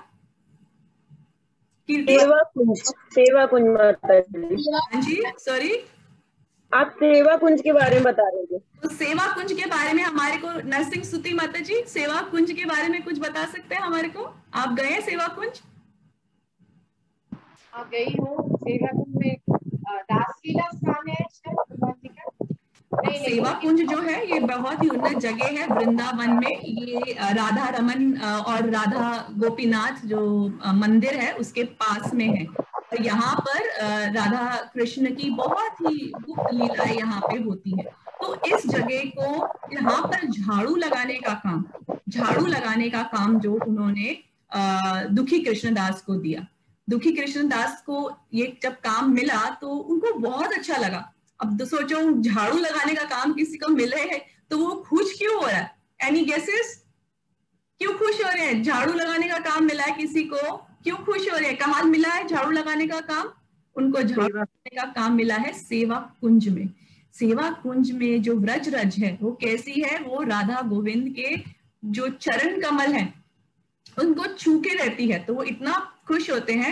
सेवा कुंज, सेवा कुंज माता जी। हाँ जी, सॉरी, आप सेवा कुंज के बारे में बता रहे थे। तो सेवा कुंज के बारे में हमारे को नरसिंह स्तुति माता जी सेवा कुंज के बारे में कुछ बता सकते हैं हमारे को? आप गए हैं सेवा कुंज? आप गई हूँ सेवा कुंज में, रासलीला स्थान है भगवान जी का। नहीं, सेवा कुंज जो है ये बहुत ही उन्नत जगह है वृंदावन में। ये राधा रमन और राधा गोपीनाथ जो मंदिर है उसके पास में है। और यहाँ पर राधा कृष्ण की बहुत ही गुप्त लीलाएं यहाँ पे होती है। तो इस जगह को यहाँ पर झाड़ू लगाने का काम, झाड़ू लगाने का काम जो उन्होंने दुखी कृष्णदास को दिया। दुखी कृष्णदास को ये जब काम मिला तो उनको बहुत अच्छा लगा। अब तो सोचो झाड़ू लगाने का काम किसी को मिले है तो वो खुश क्यों हो रहा है? Any guesses? क्यों खुश हो रहे हैं? झाड़ू लगाने का काम मिला है किसी को, क्यों खुश हो रहे हैं? कहाँ मिला है झाड़ू लगाने का काम? उनको झाड़ू लगाने का काम मिला है सेवा कुंज में। सेवा कुंज में जो व्रज रज है वो कैसी है, वो राधा गोविंद के जो चरण कमल है उनको छू के रहती है, तो वो इतना खुश होते हैं,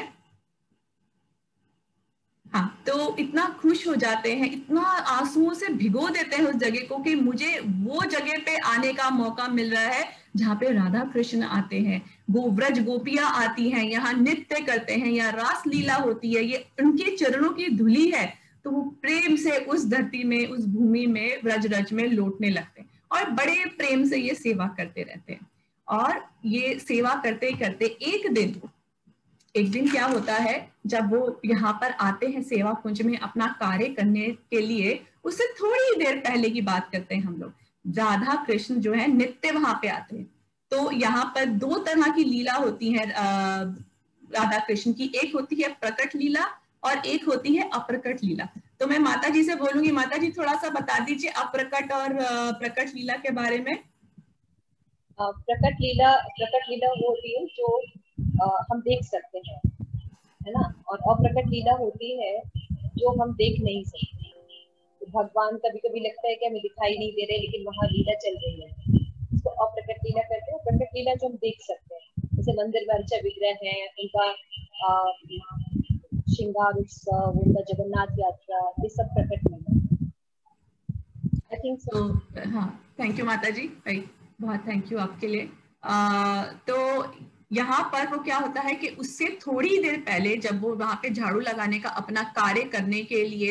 हाँ, तो इतना खुश हो जाते हैं, इतना आंसुओं से भिगो देते हैं उस जगह को कि मुझे वो जगह पे आने का मौका मिल रहा है जहाँ पे राधा कृष्ण आते हैं, गोव्रज गोपियां आती हैं, यहाँ नृत्य करते हैं, यहाँ रास लीला होती है, ये उनके चरणों की धूली है। तो वो प्रेम से उस धरती में, उस भूमि में, व्रज रज में लौटने लगते हैं और बड़े प्रेम से ये सेवा करते रहते हैं। और ये सेवा करते करते एक दिन एक दिन क्या होता है, जब वो यहाँ पर आते हैं सेवा कुंज में अपना कार्य करने के लिए, उससे थोड़ी देर पहले की बात करते हैं हम लोग, राधा कृष्ण जो है नित्य वहां पे आते हैं। तो यहाँ पर दो तरह की लीला होती है राधा कृष्ण की, एक होती है प्रकट लीला और एक होती है अप्रकट लीला। तो मैं माता जी से बोलूंगी, माता जी थोड़ा सा बता दीजिए अप्रकट और प्रकट लीला के बारे में। प्रकट लीला प्रकट लीला वो होती है जो आ, हम देख सकते हैं, है ना, और अप्रकट लीला होती है जो हम देख नहीं सकते। तो भगवान कभी कभी लगता है कि हमें दिखाई नहीं दे रहे लेकिन वहां लीला चल रही है, इसको अप्रकट लीला कहते हैं। प्रकट लीला जो हम देख सकते हैं, जैसे मंदिर में अर्चा विग्रह है, उनका श्रृंगार उत्सव, उनका जगन्नाथ यात्रा, ये सब प्रकट लीला। I think so. हाँ, थैंक यू माता जी, बहुत थैंक यू आपके लिए। आ, तो यहाँ पर वो क्या होता है कि उससे थोड़ी देर पहले जब वो वहां पे झाड़ू लगाने का अपना कार्य करने के लिए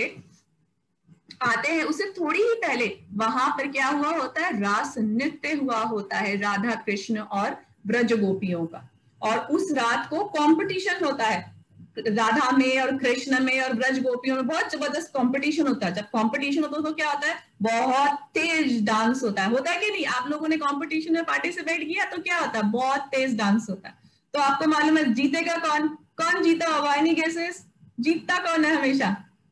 आते हैं, उससे थोड़ी ही पहले वहां पर क्या हुआ होता है, रास नृत्य हुआ होता है राधा कृष्ण और ब्रज गोपियों का। और उस रात को कंपटीशन होता है, राधा में और कृष्ण में और ब्रज गोपियों में बहुत जबरदस्त कंपटीशन होता है। जब कंपटीशन होता है तो क्या होता है, बहुत तेज डांस होता है होता है कि नहीं? आप लोगों ने कंपटीशन में पार्टिसिपेट किया तो क्या होता है, बहुत तेज डांस होता है। तो आपको मालूम है जीतेगा कौन? कौन जीता होगा? Any guesses? जीतता कौन है हमेशा?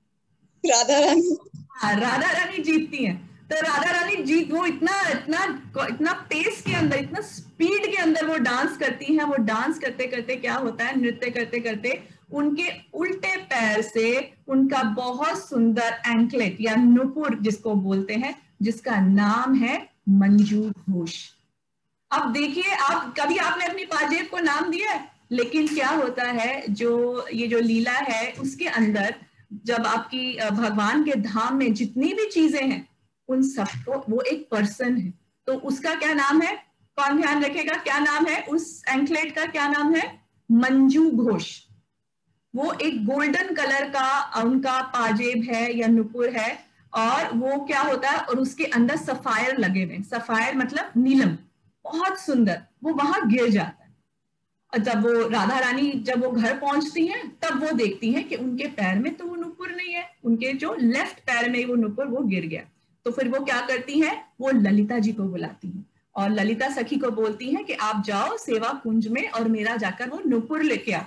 राधा रानी। हाँ, राधा रानी जीतती है। तो राधा रानी जीत वो इतना इतना इतना पेस के अंदर, इतना स्पीड के अंदर वो डांस करती हैं। वो डांस करते करते क्या होता है, नृत्य करते करते उनके उल्टे पैर से उनका बहुत सुंदर एंकलेट या नुपुर जिसको बोलते हैं, जिसका नाम है मंजू घोष। अब देखिए, आप कभी आपने अपनी पाजेब को नाम दिया है? लेकिन क्या होता है, जो ये जो लीला है उसके अंदर जब आपकी भगवान के धाम में जितनी भी चीजें हैं उन सबको, वो एक पर्सन है, तो उसका क्या नाम है? कौन ध्यान रखेगा? क्या नाम है उस एंकलेट का? क्या नाम है? मंजू घोष। वो एक गोल्डन कलर का उनका पाजेब है या नुपुर है, और वो क्या होता है, और उसके अंदर सफायर लगे हुए, सफायर मतलब नीलम, बहुत सुंदर। वो वहां गिर जाता है, और जब वो राधा रानी जब वो घर पहुंचती हैं तब वो देखती हैं कि उनके पैर में तो वो नुपुर नहीं है, उनके जो लेफ्ट पैर में वो नुपुर वो गिर गया। तो फिर वो क्या करती हैं, वो ललिता जी को बुलाती हैं और ललिता सखी को बोलती हैं कि आप जाओ सेवा कुंज में और मेरा जाकर वो नुपुर लेके आओ।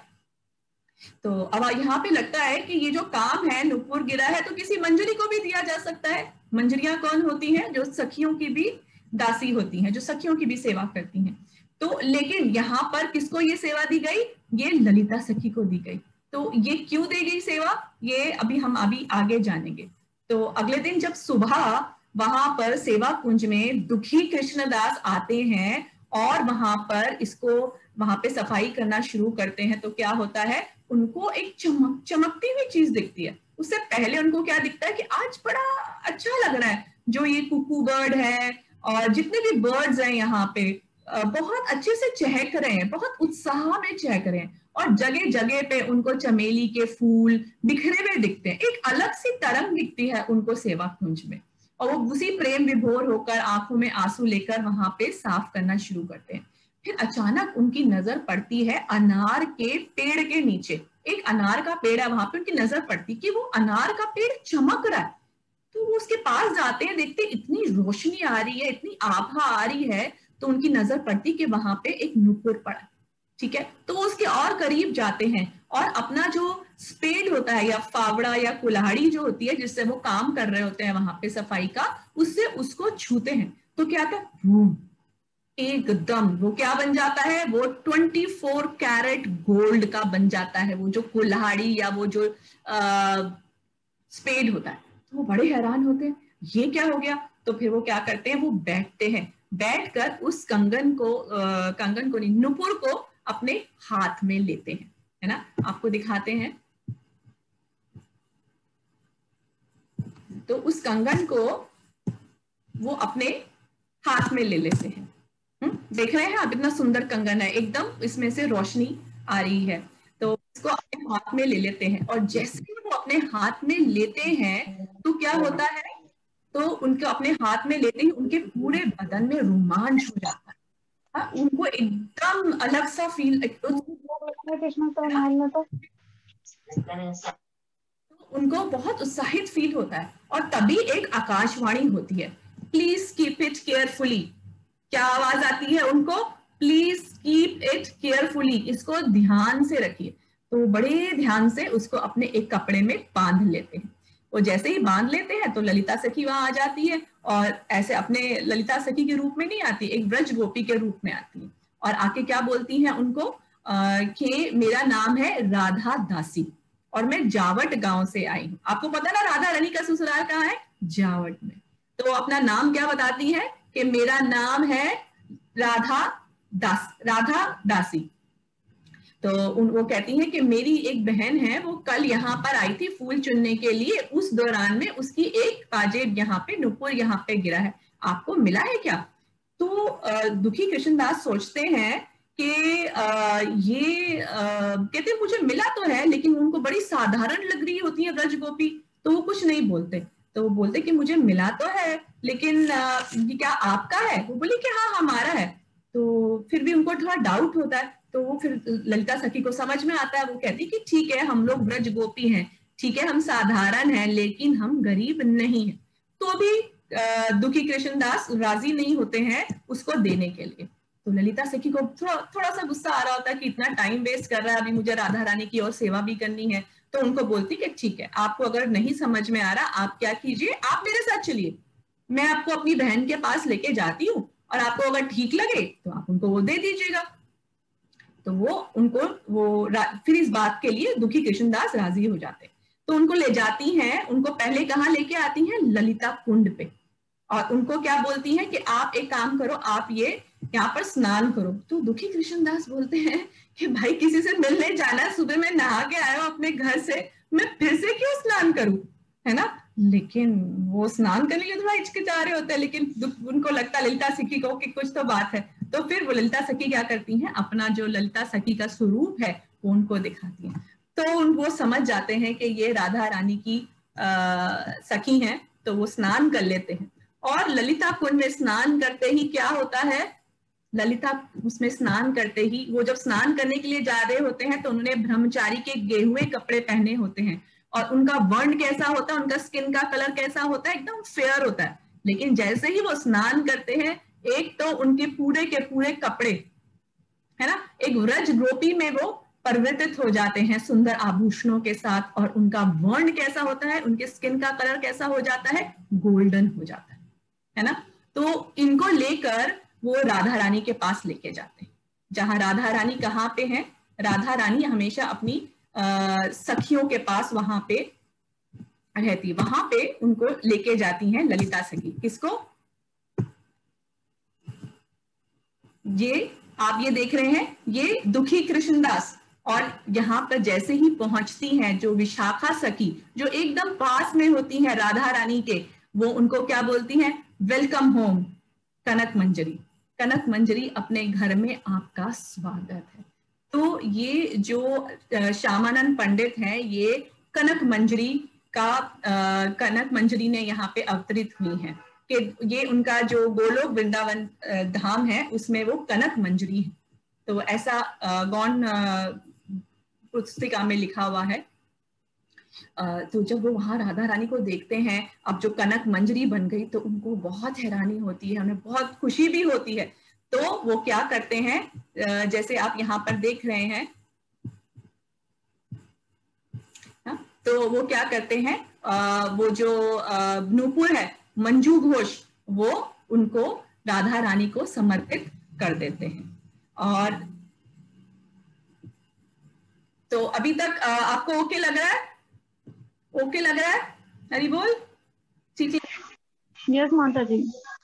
तो अब यहाँ पे लगता है कि ये जो काम है, नुपुर गिरा है तो किसी मंजरी को भी दिया जा सकता है। मंजरियां कौन होती हैं? जो सखियों की भी दासी होती हैं, जो सखियों की भी सेवा करती हैं। तो लेकिन यहाँ पर किसको ये सेवा दी गई? ये ललिता सखी को दी गई। तो ये क्यों दी गई सेवा, ये अभी हम अभी आगे जानेंगे। तो अगले दिन जब सुबह वहां पर सेवा कुंज में दुखी कृष्णदास आते हैं और वहां पर इसको वहां पे सफाई करना शुरू करते हैं, तो क्या होता है, उनको एक चमक चमकती हुई चीज दिखती है। उससे पहले उनको क्या दिखता है कि आज बड़ा अच्छा लग रहा है, जो ये कुकू बर्ड है और जितने भी बर्ड्स हैं यहाँ पे बहुत अच्छे से चहक रहे हैं, बहुत उत्साह में चहक रहे हैं, और जगह जगह पे उनको चमेली के फूल बिखरे हुए दिखते हैं। एक अलग सी तरंग दिखती है उनको सेवा कुंज में, और वो उसी प्रेम विभोर होकर आंखों में आंसू लेकर वहां पे साफ करना शुरू करते हैं। फिर अचानक उनकी नजर पड़ती है अनार के पेड़ के नीचे। एक अनार का पेड़ है वहां पे, उनकी नजर पड़ती कि वो अनार का पेड़ चमक रहा है। तो वो उसके पास जाते हैं, देखते इतनी रोशनी आ रही है, इतनी आभा आ रही है, तो उनकी नजर पड़ती कि वहां पे एक नुपुर पड़ा। ठीक है, तो उसके और करीब जाते हैं और अपना जो स्पेड होता है या फावड़ा या कुल्हाड़ी जो होती है जिससे वो काम कर रहे होते हैं वहां पे सफाई का, उससे उसको छूते हैं। तो क्या था, एकदम वो क्या बन जाता है, वो चौबीस कैरेट गोल्ड का बन जाता है, वो जो कुल्हाड़ी या वो जो आ, स्पेड होता है। तो वो बड़े हैरान होते हैं, ये क्या हो गया। तो फिर वो क्या करते हैं, वो बैठते हैं, बैठकर उस कंगन को आ, कंगन को नहीं, नुपुर को अपने हाथ में लेते हैं, है ना। आपको दिखाते हैं। तो उस कंगन को वो अपने हाथ में ले लेते हैं। हुँ? देख रहे हैं आप, इतना सुंदर कंगन है, एकदम इसमें से रोशनी आ रही है। तो इसको अपने हाथ में ले लेते हैं, और जैसे ही वो अपने हाथ में लेते हैं तो क्या होता है, तो उनको अपने हाथ में लेते ही उनके पूरे बदन में रोमांच हो जाता है। हाँ, उनको एकदम अलग सा फील, उनको बहुत उत्साहित फील होता है। और तभी एक आकाशवाणी होती है, प्लीज कीप इट केयरफुली। क्या आवाज आती है उनको, प्लीज कीप इट केयरफुली, इसको ध्यान से रखिए। तो बड़े ध्यान से उसको अपने एक कपड़े में बांध लेते हैं। वो जैसे ही बांध लेते हैं तो ललिता सखी वहां आ जाती है, और ऐसे अपने ललिता सखी के रूप में नहीं आती, एक ब्रज गोपी के रूप में आती है, और आके क्या बोलती हैं उनको कि मेरा नाम है राधा दासी और मैं जावट गांव से आई हूँ। आपको पता ना राधा रानी का ससुराल कहाँ है, जावट में। तो अपना नाम क्या बताती है कि मेरा नाम है राधा दास राधा दासी। तो उन वो कहती हैं कि मेरी एक बहन है, वो कल यहाँ पर आई थी फूल चुनने के लिए, उस दौरान में उसकी एक पाजेब यहाँ पे, नुपुर यहाँ पे गिरा है, आपको मिला है क्या। तो दुखी कृष्णदास सोचते हैं कि ये आ, कहते मुझे मिला तो है, लेकिन उनको बड़ी साधारण लग रही होती है ब्रज गोपी, तो वो कुछ नहीं बोलते। तो वो बोलते कि मुझे मिला तो है, लेकिन आ, ये क्या आपका है। वो बोली कि हाँ हमारा है। तो फिर भी उनको थोड़ा डाउट होता है। तो वो फिर ललिता सखी को समझ में आता है, वो कहती कि ठीक है हम लोग ब्रज गोपी हैं, ठीक है हम साधारण हैं, लेकिन हम गरीब नहीं हैं। तो भी दुखी कृष्णदास राजी नहीं होते हैं उसको देने के लिए। तो ललिता सखी को थोड़ा थोड़ा सा गुस्सा आ रहा होता है कि इतना टाइम वेस्ट कर रहा है, अभी मुझे राधा रानी की और सेवा भी करनी है। तो उनको बोलती कि ठीक है, आपको अगर नहीं समझ में आ रहा, आप क्या कीजिए, आप मेरे साथ चलिए, मैं आपको अपनी बहन के पास लेके जाती हूँ, और आपको अगर ठीक लगे तो आप उनको वो दे दीजिएगा। तो वो उनको वो फिर इस बात के लिए दुखी कृष्णदास राजी हो जाते। तो उनको ले जाती हैं, उनको पहले कहाँ लेके आती हैं, ललिता कुंड पे, और उनको क्या बोलती हैं कि आप एक काम करो, आप ये यहाँ पर स्नान करो। तो दुखी कृष्णदास बोलते हैं कि भाई किसी से मिलने जाना है, सुबह मैं नहा के आया हूँ अपने घर से, मैं फिर से क्यों स्नान करूं, है ना। लेकिन वो स्नान करने के लिए थोड़ा हिचकिचा रहे होते हैं, लेकिन उनको लगता ललिता सखी को कि कुछ तो बात है। तो फिर वो ललिता सखी क्या करती हैं, अपना जो ललिता सखी का स्वरूप है वो उनको दिखाती हैं। तो वो समझ जाते हैं कि ये राधा रानी की आ, सखी हैं। तो वो स्नान कर लेते हैं, और ललिता कुंड में स्नान करते ही क्या होता है, ललिता उसमें स्नान करते ही, वो जब स्नान करने के लिए जा रहे होते हैं तो उन्होंने ब्रह्मचारी के गेहुए कपड़े पहने होते हैं, और उनका वर्ण कैसा होता है, उनका स्किन का कलर कैसा होता है, एकदम फेयर होता है। लेकिन जैसे ही वो स्नान करते हैं, एक तो उनके पूरे के पूरे कपड़े, है ना, एक व्रज गोपी में वो परिवर्तित हो जाते हैं सुंदर आभूषणों के साथ, और उनका वर्ण कैसा होता है, उनके स्किन का कलर कैसा हो जाता है, गोल्डन हो जाता है, है ना। तो इनको लेकर वो राधा रानी के पास लेके जाते हैं, जहां राधा रानी कहाँ पे हैं, राधा रानी हमेशा अपनी आ, सखियों के पास वहां पे रहती, वहां पे उनको लेके जाती हैं ललिता सखी। किसको, ये आप ये देख रहे हैं, ये दुखी कृष्णदास। और यहाँ पर जैसे ही पहुंचती हैं जो विशाखा सखी, जो एकदम पास में होती हैं राधा रानी के, वो उनको क्या बोलती हैं, वेलकम होम कनक मंजरी। कनक मंजरी, अपने घर में आपका स्वागत है। तो ये जो श्यामानंद पंडित हैं, ये कनक मंजरी का कनक मंजरी ने यहाँ पे अवतरित हुई हैं, कि ये उनका जो गोलोक वृंदावन धाम है उसमें वो कनक मंजरी है। तो ऐसा गौण पुस्तिका में लिखा हुआ है। तो जब वो वहां राधा रानी को देखते हैं, अब जो कनक मंजरी बन गई, तो उनको बहुत हैरानी होती है, उन्हें बहुत खुशी भी होती है। तो वो क्या करते हैं, जैसे आप यहाँ पर देख रहे हैं, तो वो क्या करते हैं, वो जो नूपुर है, मंजू घोष, वो उनको राधा रानी को समर्पित कर देते हैं। और तो अभी तक आ, आपको ओके लग रहा है? ओके लग रहा है? हरी बोल। ठीक है, यस माता जी।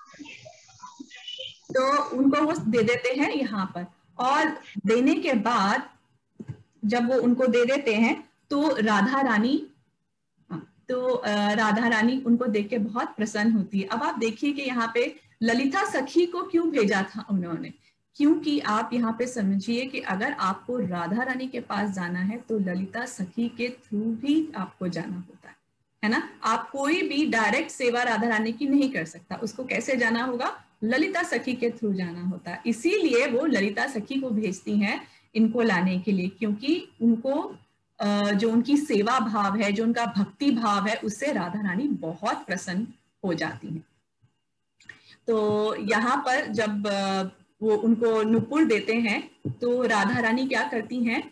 तो उनको वो दे देते हैं यहाँ पर, और देने के बाद जब वो उनको दे देते हैं तो राधा रानी तो राधा रानी उनको देख के बहुत प्रसन्न होती है। अब आप देखिए कि यहाँ पे ललिता सखी को क्यों भेजा था उन्होंने, क्योंकि आप यहाँ पे समझिए कि अगर आपको राधा रानी के पास जाना है तो ललिता सखी के थ्रू भी आपको जाना होता है, है ना। आप कोई भी डायरेक्ट सेवा राधा रानी की नहीं कर सकता, उसको कैसे जाना होगा? ललिता सखी के थ्रू जाना होता है। इसीलिए वो ललिता सखी को भेजती हैं इनको लाने के लिए, क्योंकि उनको जो उनकी सेवा भाव है, जो उनका भक्ति भाव है, उससे राधा रानी बहुत प्रसन्न हो जाती हैं। तो यहाँ पर जब वो उनको नुपुर देते हैं तो राधा रानी क्या करती हैं?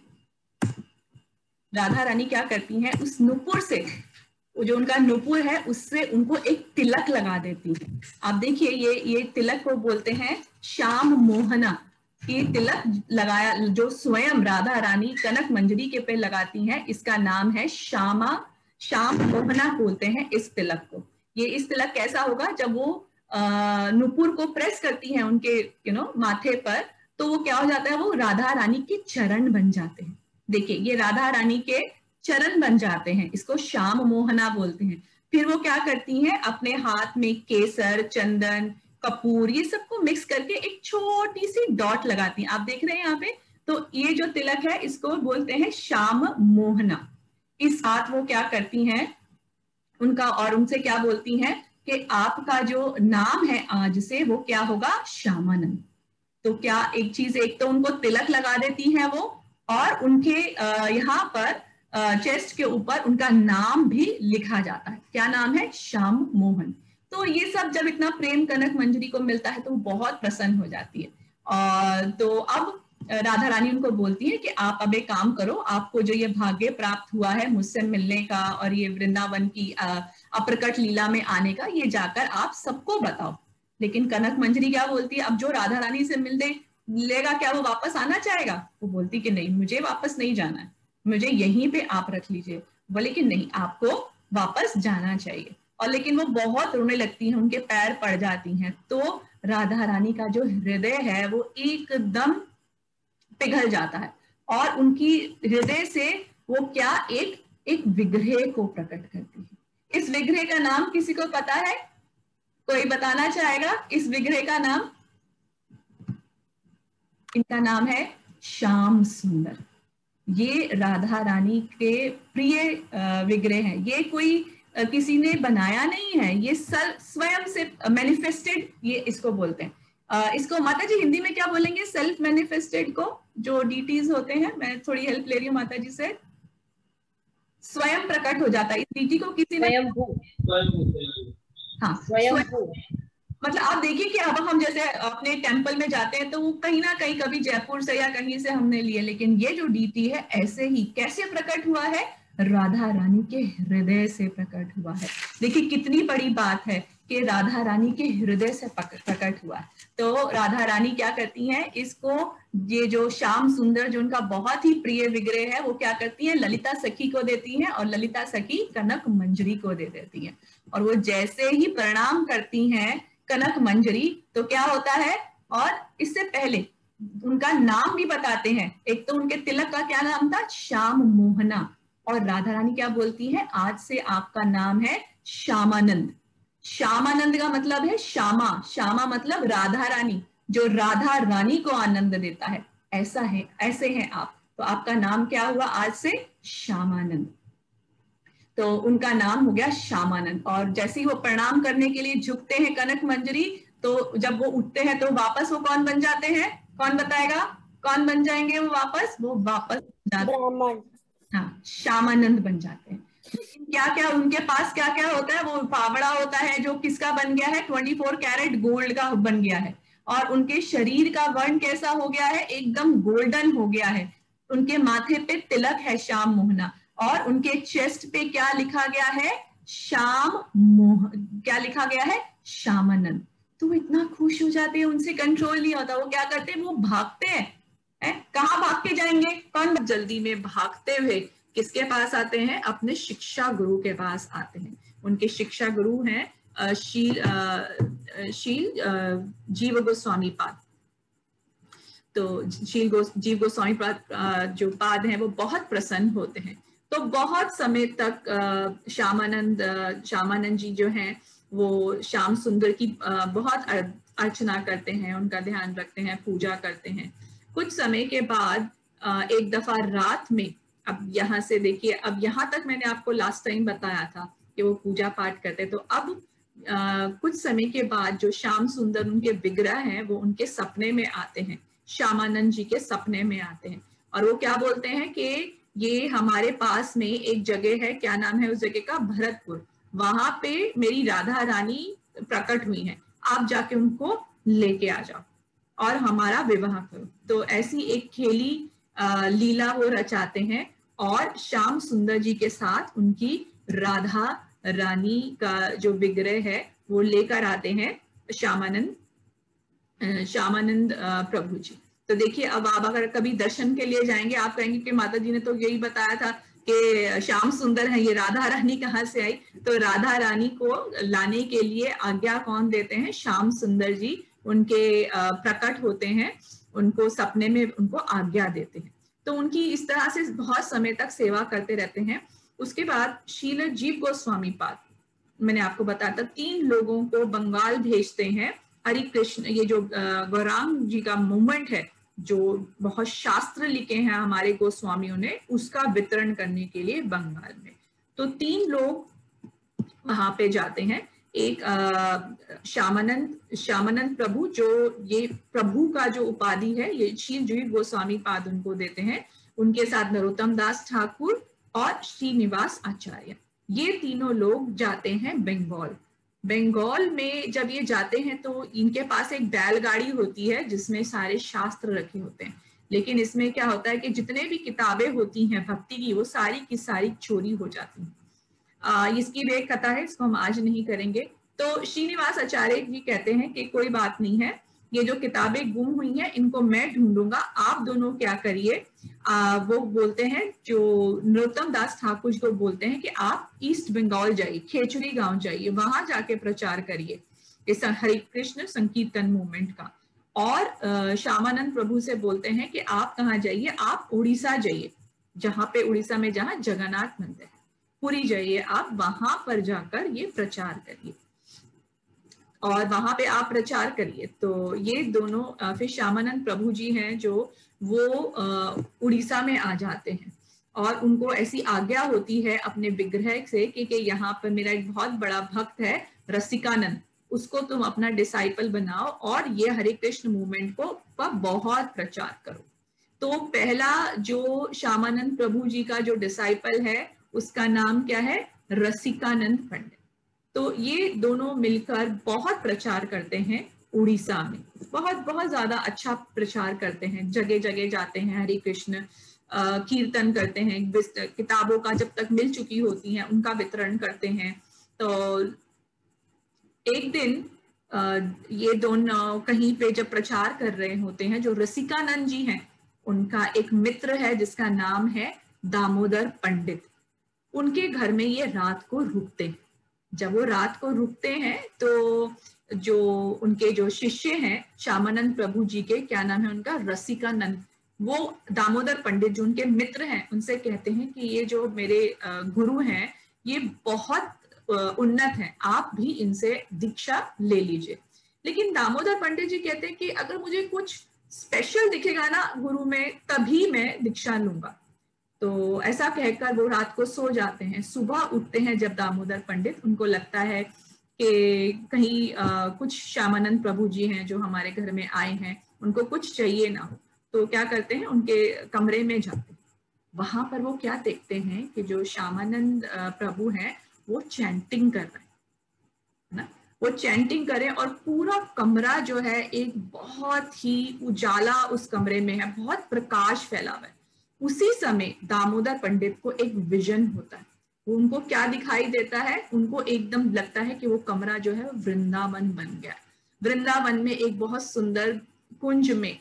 राधा रानी क्या करती हैं? उस नुपुर से, जो उनका नुपुर है, उससे उनको एक तिलक लगा देती है। आप देखिए, ये ये तिलक को बोलते हैं श्याम मोहना। ये तिलक लगाया जो स्वयं राधा रानी कनक मंजरी के पे लगाती हैं, इसका नाम है श्यामा श्याम मोहना बोलते हैं इस तिलक को। ये इस तिलक कैसा होगा? जब वो नुपुर को प्रेस करती हैं उनके यू नो माथे पर, तो वो क्या हो जाता है? वो राधा रानी के चरण बन जाते हैं। देखिए, ये राधा रानी के चरण बन जाते हैं, इसको श्याम मोहना बोलते हैं। फिर वो क्या करती हैं? अपने हाथ में केसर, चंदन, कपूर, ये सबको मिक्स करके एक छोटी सी डॉट लगाती हैं। आप देख रहे हैं यहाँ पे, तो ये जो तिलक है इसको बोलते हैं श्याम मोहना। इस साथ वो क्या करती हैं उनका, और उनसे क्या बोलती हैं कि आपका जो नाम है आज से वो क्या होगा? श्यामानंद। तो क्या एक चीज, एक तो उनको तिलक लगा देती है वो, और उनके यहाँ पर चेस्ट के ऊपर उनका नाम भी लिखा जाता है। क्या नाम है? श्याम मोहन। तो ये सब जब इतना प्रेम कनक मंजरी को मिलता है तो वो बहुत प्रसन्न हो जाती है। और तो अब राधा रानी उनको बोलती है कि आप अब एक काम करो, आपको जो ये भाग्य प्राप्त हुआ है मुझसे मिलने का और ये वृंदावन की अप्रकट लीला में आने का, ये जाकर आप सबको बताओ। लेकिन कनक मंजरी क्या बोलती है? अब जो राधा रानी से मिलने लेगा क्या वो वापस आना चाहेगा? वो बोलती कि नहीं, मुझे वापस नहीं जाना है, मुझे यहीं पे आप रख लीजिए। बोले कि नहीं, आपको वापस जाना चाहिए। और लेकिन वो बहुत रोने लगती हैं, उनके पैर पड़ जाती हैं। तो राधा रानी का जो हृदय है वो एकदम पिघल जाता है, और उनकी हृदय से वो क्या एक एक विग्रह को प्रकट करती है। इस विग्रह का नाम किसी को पता है? कोई बताना चाहेगा इस विग्रह का नाम? इनका नाम है श्याम सुंदर। ये राधा रानी के प्रिय विग्रह हैं। ये कोई किसी ने बनाया नहीं है, ये स्वयं से मैनिफेस्टेड, ये इसको बोलते हैं। इसको माता जी हिंदी में क्या बोलेंगे? सेल्फ मैनिफेस्टेड को, जो डीटीज होते हैं। मैं थोड़ी हेल्प ले रही हूँ माता जी से। स्वयं प्रकट हो जाता है। इस डीटी को किसी ने, हाँ स्वयं, मतलब आप देखिए कि अब हम जैसे अपने टेंपल में जाते हैं तो वो कहीं ना कहीं कभी जयपुर से या कहीं से हमने लिए, लेकिन ये जो डीटी है ऐसे ही कैसे प्रकट हुआ है? राधा रानी के हृदय से प्रकट हुआ है। देखिए कितनी बड़ी बात है कि राधा रानी के हृदय से प्रकट हुआ है। तो राधा रानी क्या करती हैं? इसको, ये जो श्याम सुंदर जो उनका बहुत ही प्रिय विग्रह है, वो क्या करती हैं? ललिता सखी को देती हैं, और ललिता सखी कनक मंजरी को दे देती हैं। और वो जैसे ही प्रणाम करती हैं कनक मंजरी, तो क्या होता है? और इससे पहले उनका नाम भी बताते हैं। एक तो उनके तिलक का क्या नाम था? श्याम मोहना। और राधा रानी क्या बोलती है? आज से आपका नाम है श्यामानंद। श्यामानंद का मतलब है श्यामा, श्यामा मतलब राधा रानी, जो राधा रानी को आनंद देता है, ऐसा है, ऐसे हैं आप। तो आपका नाम क्या हुआ आज से? श्यामानंद। तो उनका नाम हो गया श्यामानंद। और जैसे ही वो प्रणाम करने के लिए झुकते हैं कनक मंजरी, तो जब वो उठते हैं तो वापस वो कौन बन जाते हैं? कौन बताएगा कौन बन जाएंगे वो वापस? वो वापस ब्राह्मण, हाँ, श्यामानंद बन जाते हैं। लेकिन क्या क्या उनके पास क्या क्या होता है? वो फावड़ा होता है जो किसका बन गया है? चौबीस कैरेट गोल्ड का बन गया है। और उनके शरीर का वर्ण कैसा हो गया है? एकदम गोल्डन हो गया है। उनके माथे पे तिलक है श्याम मोहना, और उनके चेस्ट पे क्या लिखा गया है? श्याम मोह, क्या लिखा गया है? श्यामानंद। तो वो इतना खुश हो जाते हैं, उनसे कंट्रोल नहीं होता। वो क्या करते हैं, वो भागते हैं। है? कहाँ भाग के जाएंगे? कौन जल्दी में भागते हुए किसके पास आते हैं? अपने शिक्षा गुरु के पास आते हैं। उनके शिक्षा गुरु हैं शील शील जीव गोस्वामी पाद। तो शील गो, जीव गोस्वामी पाद जो पाद हैं वो बहुत प्रसन्न होते हैं। तो बहुत समय तक श्यामानंद श्यामानंद जी जो हैं वो श्याम सुंदर की बहुत अर्चना करते हैं, उनका ध्यान रखते हैं, पूजा करते हैं। कुछ समय के बाद एक दफा रात में, अब यहाँ से देखिए, अब यहाँ तक मैंने आपको लास्ट टाइम बताया था कि वो पूजा पाठ करते, तो अब आ, कुछ समय के बाद जो श्याम सुंदर उनके विग्रह हैं वो उनके सपने में आते हैं, श्यामानंद जी के सपने में आते हैं। और वो क्या बोलते हैं कि ये हमारे पास में एक जगह है, क्या नाम है उस जगह का? भरतपुर। वहां पे मेरी राधा रानी प्रकट हुई है, आप जाके उनको लेके आ जाओ और हमारा विवाह करो। तो ऐसी एक खेली आ, लीला वो रचाते हैं और श्याम सुंदर जी के साथ उनकी राधा रानी का जो विग्रह है वो लेकर आते हैं श्यामानंद श्यामानंद प्रभु जी। तो देखिए, अब आप अगर कभी दर्शन के लिए जाएंगे, आप कहेंगे कि माता जी ने तो यही बताया था कि श्याम सुंदर है, ये राधा रानी कहाँ से आई? तो राधा रानी को लाने के लिए आज्ञा कौन देते हैं? श्याम सुंदर जी उनके प्रकट होते हैं, उनको सपने में उनको आज्ञा देते हैं। तो उनकी इस तरह से बहुत समय तक सेवा करते रहते हैं। उसके बाद शील जीव गोस्वामी पाद, मैंने आपको बताया था, तीन लोगों को बंगाल भेजते हैं। हरि कृष्ण, ये जो गौरांग जी का मूवमेंट है, जो बहुत शास्त्र लिखे हैं हमारे गोस्वामियों ने, उसका वितरण करने के लिए बंगाल में। तो तीन लोग वहां पे जाते हैं। एक श्यामानंद श्यामानंद प्रभु, जो ये प्रभु का जो उपाधि है, ये शील जीव गोस्वामी पाद उनको देते हैं। उनके साथ नरोत्तम दास ठाकुर और श्रीनिवास आचार्य, ये तीनों लोग जाते हैं बंगाल। बंगाल में जब ये जाते हैं तो इनके पास एक बैलगाड़ी होती है जिसमें सारे शास्त्र रखे होते हैं। लेकिन इसमें क्या होता है कि जितने भी किताबें होती हैं भक्ति की, वो सारी की सारी चोरी हो जाती हैं। आ, इसकी भी एक कथा है, इसको हम आज नहीं करेंगे। तो श्रीनिवास आचार्य जी कहते हैं कि कोई बात नहीं है, ये जो किताबें गुम हुई हैं इनको मैं ढूंढूंगा, आप दोनों क्या करिए। वो बोलते हैं, जो नरोत्तम दास ठाकुर को बोलते हैं कि आप ईस्ट बंगाल जाइए, खेचुरी गांव जाइए, वहां जाके प्रचार करिए इस हरे कृष्ण संकीर्तन मूवमेंट का। और श्यामानंद प्रभु से बोलते हैं कि आप कहाँ जाइए? आप उड़ीसा जाइए, जहाँ पे उड़ीसा में जहाँ जगन्नाथ मंदिर है, पुरी जाइए आप, वहां पर जाकर ये प्रचार करिए और वहां पे आप प्रचार करिए। तो ये दोनों, फिर श्यामानंद प्रभु जी हैं जो वो उड़ीसा में आ जाते हैं और उनको ऐसी आज्ञा होती है अपने विग्रह से कि, कि यहाँ पर मेरा एक बहुत बड़ा भक्त है रसिकानंद, उसको तुम अपना डिसाइपल बनाओ और ये हरे कृष्ण मूवमेंट को का बहुत प्रचार करो। तो पहला जो श्यामानंद प्रभु जी का जो डिसाइपल है उसका नाम क्या है? रसिकानंद पंडित। तो ये दोनों मिलकर बहुत प्रचार करते हैं उड़ीसा में, बहुत बहुत ज्यादा अच्छा प्रचार करते हैं, जगह जगह जाते हैं, हरे कृष्ण कीर्तन करते हैं, किताबों का जब तक मिल चुकी होती हैं उनका वितरण करते हैं। तो एक दिन ये दोनों कहीं पे जब प्रचार कर रहे होते हैं, जो रसिकानंद जी हैं उनका एक मित्र है जिसका नाम है दामोदर पंडित, उनके घर में ये रात को रुकते हैं। जब वो रात को रुकते हैं तो जो उनके जो शिष्य हैं श्यामानंद प्रभु जी के, क्या नाम है उनका? रसिकानंद, वो दामोदर पंडित जो उनके मित्र हैं उनसे कहते हैं कि ये जो मेरे गुरु हैं ये बहुत उन्नत हैं, आप भी इनसे दीक्षा ले लीजिए। लेकिन दामोदर पंडित जी कहते हैं कि अगर मुझे कुछ स्पेशल दिखेगा ना गुरु में, तभी मैं दीक्षा लूंगा। तो ऐसा कहकर वो रात को सो जाते हैं। सुबह उठते हैं जब दामोदर पंडित, उनको लगता है कि कहीं आ, कुछ श्यामानंद प्रभु जी हैं जो हमारे घर में आए हैं, उनको कुछ चाहिए ना हो, तो क्या करते हैं उनके कमरे में जाते हैं। वहां पर वो क्या देखते हैं कि जो श्यामानंद प्रभु हैं वो चैंटिंग कर रहे हैं ना, वो चैंटिंग करें और पूरा कमरा जो है एक बहुत ही उजाला उस कमरे में है, बहुत प्रकाश फैला हुआ है। उसी समय दामोदर पंडित को एक विजन होता है। उनको क्या दिखाई देता है? उनको एकदम लगता है कि वो कमरा जो है वृंदावन बन गया। वृंदावन में एक बहुत सुंदर कुंज में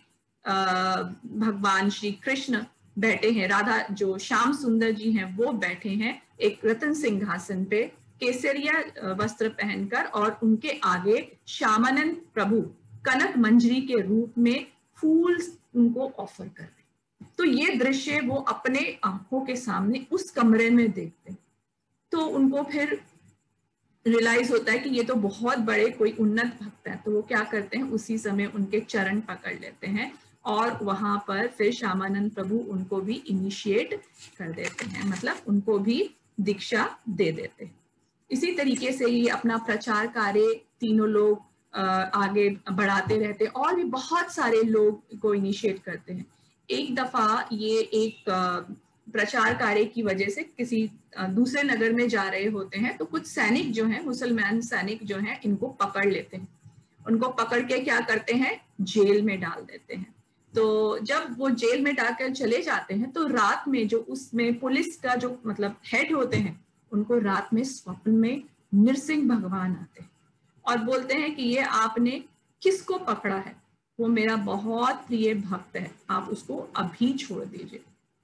भगवान श्री कृष्ण बैठे हैं, राधा जो श्याम सुंदर जी हैं वो बैठे हैं एक रत्न सिंहासन पे केसरिया वस्त्र पहनकर, और उनके आगे श्यामानंद प्रभु कनक मंजरी के रूप में फूल उनको ऑफर कर रहे। तो ये दृश्य वो अपने आंखों के सामने उस कमरे में देखते, तो उनको फिर रियलाइज होता है कि ये तो बहुत बड़े कोई उन्नत भक्त है। तो वो क्या करते हैं, उसी समय उनके चरण पकड़ लेते हैं और वहां पर फिर श्यामानंद प्रभु उनको भी इनिशिएट कर देते हैं, मतलब उनको भी दीक्षा दे देते हैं। इसी तरीके से ये अपना प्रचार कार्य तीनों लोग आगे बढ़ाते रहते, और भी बहुत सारे लोग को इनिशिएट करते हैं। एक दफा ये एक प्रचार कार्य की वजह से किसी दूसरे नगर में जा रहे होते हैं, तो कुछ सैनिक जो हैं, मुसलमान सैनिक जो हैं, इनको पकड़ लेते हैं। उनको पकड़ के क्या करते हैं, जेल में डाल देते हैं। तो जब वो जेल में डालकर चले जाते हैं तो रात में जो उसमें पुलिस का जो मतलब हेड होते हैं, उनको रात में स्वप्न में नृसिंह भगवान आते हैं और बोलते हैं कि ये आपने किसको पकड़ा है, वो मेरा बहुत प्रिय भक्त है, आप उसको अभी छोड़ दीजिए।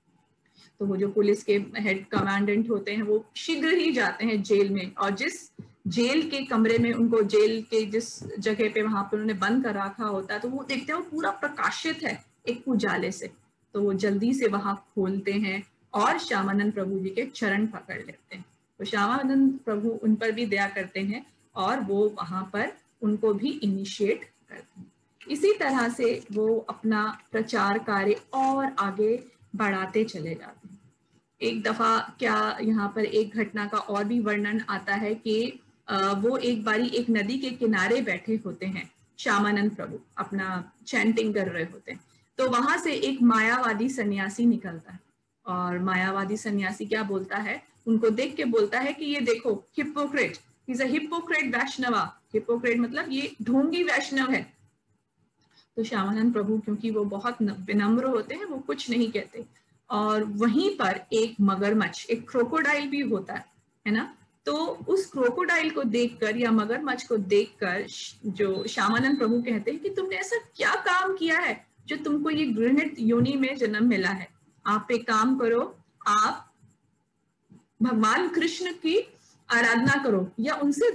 तो वो जो पुलिस के हेड कमांडेंट होते हैं वो शीघ्र ही जाते हैं जेल में, और जिस जेल के कमरे में उनको जेल के जिस जगह पे वहां पर उन्होंने बंद कर रखा होता है, तो वो देखते हैं वो पूरा प्रकाशित है एक उजाले से। तो वो जल्दी से वहां खोलते हैं और श्यामानंद प्रभु जी के चरण पकड़ लेते हैं। तो श्यामानंद प्रभु उन पर भी दया करते हैं और वो वहां पर उनको भी इनिशिएट करते हैं। इसी तरह से वो अपना प्रचार कार्य और आगे बढ़ाते चले जाते हैं। एक दफा क्या यहाँ पर एक घटना का और भी वर्णन आता है कि वो एक बारी एक नदी के किनारे बैठे होते हैं, श्यामानंद प्रभु अपना चैंटिंग कर रहे होते हैं। तो वहां से एक मायावादी सन्यासी निकलता है, और मायावादी सन्यासी क्या बोलता है, उनको देख के बोलता है कि ये देखो hypocrite, is a hypocrite Vaishnava. Hypocrite मतलब ये ढोंगी वैष्णव है। तो श्यामानंद प्रभु क्योंकि वो बहुत विनम्र होते हैं, वो कुछ नहीं कहते। और वहीं पर एक मगरमच्छ, एक क्रोकोडाइल भी होता है है ना, तो उस क्रोकोडाइल को देखकर या मगरमच्छ को देखकर जो श्यामानंद प्रभु कहते हैं कि तुमने ऐसा क्या काम किया है जो तुमको ये घृणित योनि में जन्म मिला है। आप एक काम करो, आप भगवान कृष्ण की आराधना करो या उनसे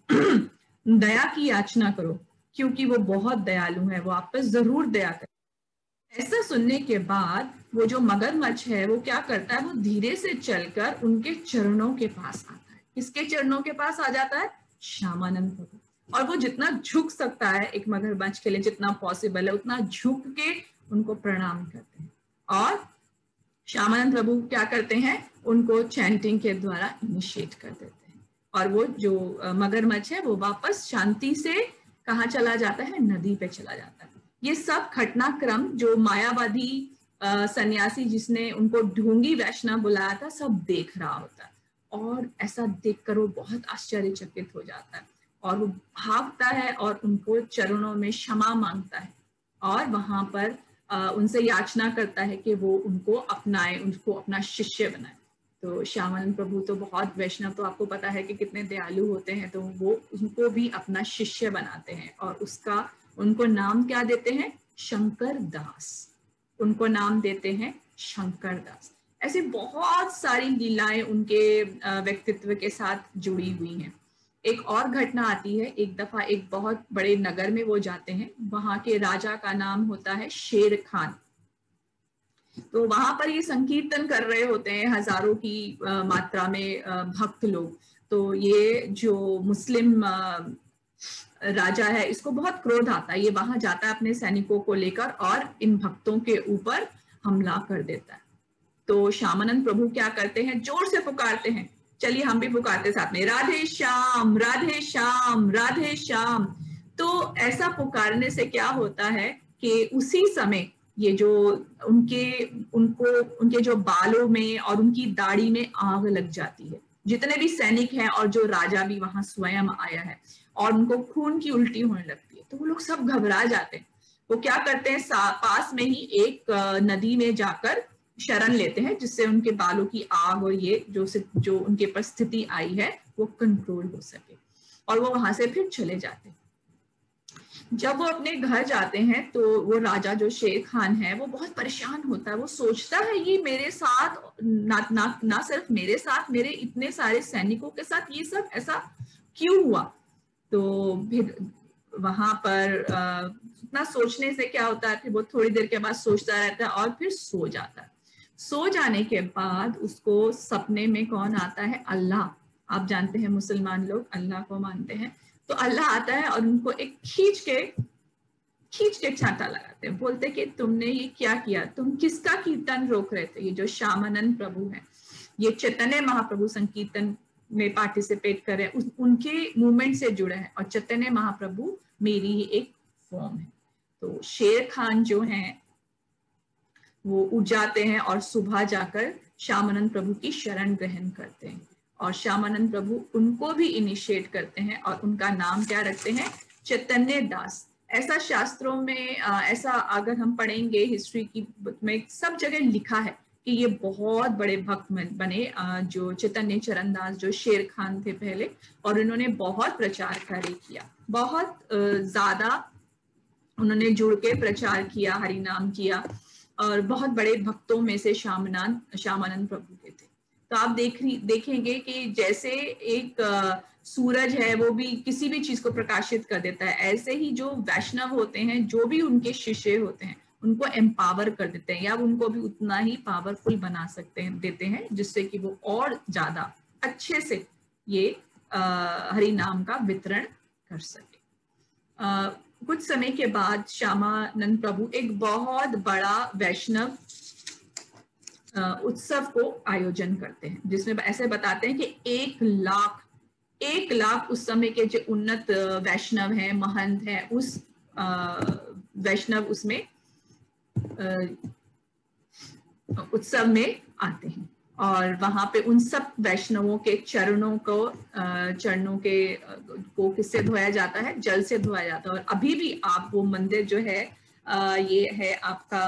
दया की याचना करो, क्योंकि वो बहुत दयालु है, वो आप पर जरूर दया करे। ऐसा सुनने के बाद वो जो मगरमच्छ है वो क्या करता है, वो धीरे से चलकर उनके चरणों के पास आता है। किसके चरणों के पास आ जाता है, श्यामानंद प्रभु। और वो जितना झुक सकता है एक मगरमच्छ के लिए, जितना पॉसिबल है उतना झुक के उनको प्रणाम करते हैं। और श्यामानंद प्रभु क्या करते हैं, उनको चैंटिंग के द्वारा इनिशिएट कर देते हैं। और वो जो मगरमच्छ है वो वापस शांति से कहाँ चला जाता है, नदी पे चला जाता है। ये सब घटनाक्रम जो मायावादी सन्यासी जिसने उनको ढोंगी वैष्णव बुलाया था सब देख रहा होता है, और ऐसा देखकर वो बहुत आश्चर्यचकित हो जाता है और वो भागता है और उनको चरणों में क्षमा मांगता है और वहां पर उनसे याचना करता है कि वो उनको अपनाए, उनको अपना शिष्य बनाए। तो श्यामानंद प्रभु तो बहुत वैष्णव, तो आपको पता है कि कितने दयालु होते हैं, तो वो उनको भी अपना शिष्य बनाते हैं और उसका उनको नाम क्या देते हैं, शंकर दास। उनको नाम देते हैं शंकर दास। ऐसे बहुत सारी लीलाएं उनके व्यक्तित्व के साथ जुड़ी हुई हैं। एक और घटना आती है, एक दफा एक बहुत बड़े नगर में वो जाते हैं, वहां के राजा का नाम होता है शेर खान। तो वहां पर ये संकीर्तन कर रहे होते हैं हजारों की मात्रा में भक्त लोग। तो ये जो मुस्लिम राजा है इसको बहुत क्रोध आता है, ये वहां जाता है अपने सैनिकों को लेकर और इन भक्तों के ऊपर हमला कर देता है। तो श्यामानंद प्रभु क्या करते हैं, जोर से पुकारते हैं, चलिए हम भी पुकारते साथ में, राधे श्याम राधे श्याम राधे श्याम। तो ऐसा पुकारने से क्या होता है कि उसी समय ये जो उनके उनको उनके जो बालों में और उनकी दाढ़ी में आग लग जाती है। जितने भी सैनिक हैं और जो राजा भी वहां स्वयं आया है, और उनको खून की उल्टी होने लगती है। तो वो लोग सब घबरा जाते हैं। वो क्या करते हैं, पास में ही एक नदी में जाकर शरण लेते हैं, जिससे उनके बालों की आग और ये जो जो उनके पर स्थिति आई है वो कंट्रोल हो सके, और वो वहां से फिर चले जाते हैं। जब वो अपने घर जाते हैं तो वो राजा जो शेर खान है वो बहुत परेशान होता है। वो सोचता है ये मेरे साथ ना ना ना सिर्फ मेरे साथ, मेरे इतने सारे सैनिकों के साथ ये सब ऐसा क्यों हुआ। तो फिर वहां पर इतना सोचने से क्या होता है, फिर वो थोड़ी देर के बाद सोचता रहता है और फिर सो जाता है। सो जाने के बाद उसको सपने में कौन आता है? अल्लाह। आप जानते हैं मुसलमान लोग अल्लाह को मानते हैं, तो अल्लाह आता है और उनको एक खींच के खींच के छाता लगाते हैं, बोलते कि तुमने ये क्या किया, तुम किसका कीर्तन रोक रहे थे। ये जो श्यामानंद प्रभु है, ये चैतन्य महाप्रभु संकीर्तन में पार्टिसिपेट कर रहे हैं, उनके मूवमेंट से जुड़े हैं और चैतन्य महाप्रभु मेरी ही एक फॉर्म है। तो शेर खान जो हैं वो उठ जाते हैं और सुबह जाकर श्यामानंद प्रभु की शरण ग्रहण करते हैं और श्यामानंद प्रभु उनको भी इनिशिएट करते हैं और उनका नाम क्या रखते हैं? चैतन्य दास। ऐसा शास्त्रों में ऐसा अगर हम पढ़ेंगे हिस्ट्री की में सब जगह लिखा है कि ये बहुत बड़े भक्त बने जो चैतन्य चरण दास, जो शेर खान थे पहले, और उन्होंने बहुत प्रचार कार्य किया, बहुत ज्यादा उन्होंने जुड़ के प्रचार किया, हरि नाम किया और बहुत बड़े भक्तों में से श्यामानंद श्यामानंद प्रभु के थे। तो आप देख देखेंगे कि जैसे एक सूरज है वो भी किसी भी चीज को प्रकाशित कर देता है, ऐसे ही जो वैष्णव होते हैं, जो भी उनके शिष्य होते हैं, उनको एम्पावर कर देते हैं या उनको भी उतना ही पावरफुल बना सकते हैं देते हैं जिससे कि वो और ज्यादा अच्छे से ये हरि नाम का वितरण कर सके। आ, कुछ समय के बाद श्यामानंद प्रभु एक बहुत बड़ा वैष्णव उत्सव को आयोजन करते हैं, जिसमें ऐसे बताते हैं कि एक लाख एक लाख उस समय के जो उन्नत वैष्णव हैं, महंत हैं, उस वैष्णव उसमें उत्सव में आते हैं और वहां पे उन सब वैष्णवों के चरणों को चरणों के को किससे धोया जाता है? जल से धोया जाता है। और अभी भी आप वो मंदिर जो है ये है आपका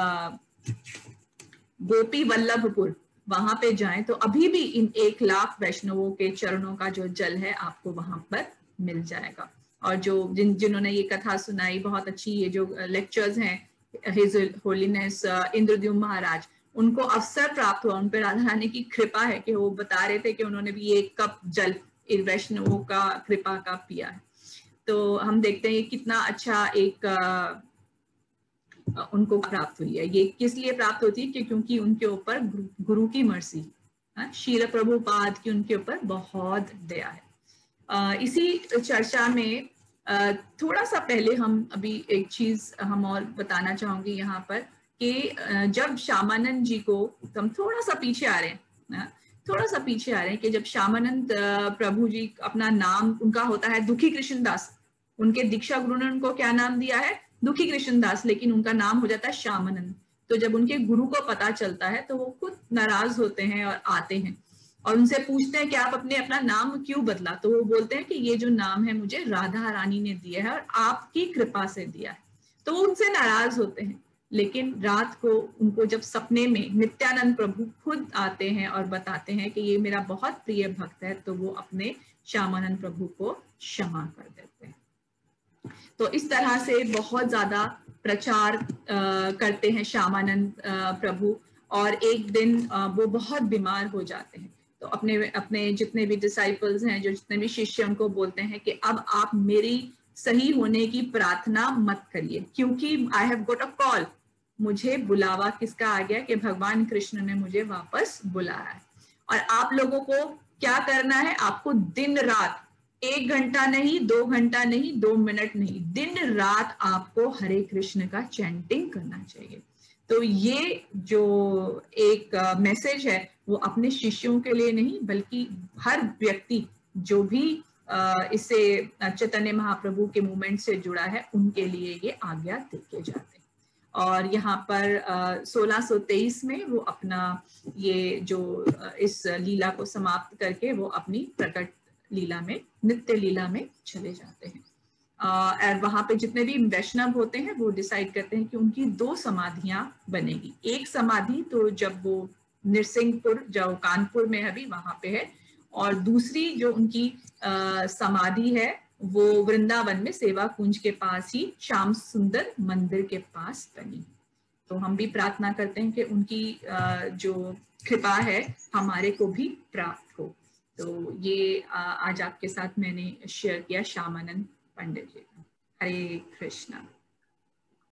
गोपी वल्लभपुर, वहां पे जाएं तो अभी भी इन एक लाख वैष्णवों के चरणों का जो जल है आपको वहां पर मिल जाएगा। और जो जिन जिन्होंने ये कथा सुनाई, बहुत अच्छी ये जो लेक्चर्स हैं, हिज होलीनेस इंद्रद्युम्न महाराज, उनको अवसर प्राप्त हुआ, उन पर राधा रानी की कृपा है कि वो बता रहे थे कि उन्होंने भी एक कप जल इन वैष्णवों का कृपा का पिया है। तो हम देखते हैं कितना अच्छा एक आ, उनको प्राप्त हुई है। ये किस लिए प्राप्त होती है? कि क्योंकि उनके ऊपर गुरु की मर्जी, शील प्रभुपाद की उनके ऊपर बहुत दया है। आ, इसी चर्चा में आ, थोड़ा सा पहले हम अभी एक चीज हम और बताना चाहूंगी यहाँ पर कि जब श्यामानंद जी को, हम थोड़ा सा पीछे आ रहे हैं थोड़ा सा पीछे आ रहे हैं कि जब श्यामानंद प्रभु जी अपना नाम उनका होता है दुखी कृष्णदास, उनके दीक्षा गुरु ने उनको क्या नाम दिया है? दुखी कृष्णदास, लेकिन उनका नाम हो जाता है श्यामानंद। तो जब उनके गुरु को पता चलता है तो वो खुद नाराज होते हैं और आते हैं और उनसे पूछते हैं कि आप अपने अपना नाम क्यों बदला? तो वो बोलते हैं कि ये जो नाम है मुझे राधा रानी ने दिया है और आपकी कृपा से दिया है। तो वो उनसे नाराज होते हैं। लेकिन रात को उनको जब सपने में नित्यानंद प्रभु खुद आते हैं और बताते हैं कि ये मेरा बहुत प्रिय भक्त है, तो वो अपने श्यामानंद प्रभु को क्षमा कर देते हैं। तो इस तरह से बहुत ज्यादा प्रचार आ, करते हैं श्यामानंद प्रभु। और एक दिन आ, वो बहुत बीमार हो जाते हैं, तो अपने अपने जितने भी डिसाइपल्स हैं, जो जितने भी शिष्य, उनको बोलते हैं कि अब आप मेरी सही होने की प्रार्थना मत करिए, क्योंकि I have got a call, मुझे बुलावा किसका आ गया कि भगवान कृष्ण ने मुझे वापस बुलाया है। और आप लोगों को क्या करना है? आपको दिन रात, एक घंटा नहीं, दो घंटा नहीं, दो मिनट नहीं, दिन रात आपको हरे कृष्ण का चैंटिंग करना चाहिए। तो ये जो एक मैसेज है वो अपने शिष्यों के लिए नहीं, बल्कि हर व्यक्ति जो भी इससे चैतन्य महाप्रभु के मूवमेंट से जुड़ा है, उनके लिए ये आज्ञा देके जाते हैं। और यहाँ पर सोलह सौ तेईस में वो अपना ये जो इस लीला को समाप्त करके वो अपनी प्रकट लीला में, नित्य लीला में चले जाते हैं। और वहां पे जितने भी वैष्णव होते हैं वो डिसाइड करते हैं कि उनकी दो समाधियां बनेगी। एक समाधि तो जब वो नरसिंहपुर, जो कानपुर में अभी वहां पे है, और दूसरी जो उनकी समाधि है वो वृंदावन में सेवा कुंज के पास ही श्याम सुंदर मंदिर के पास बनी। तो हम भी प्रार्थना करते हैं कि उनकी जो कृपा है हमारे को भी प्राप्त हो। तो ये आज आपके साथ मैंने शेयर किया श्यामानंद पंडित जी। हरे कृष्णा।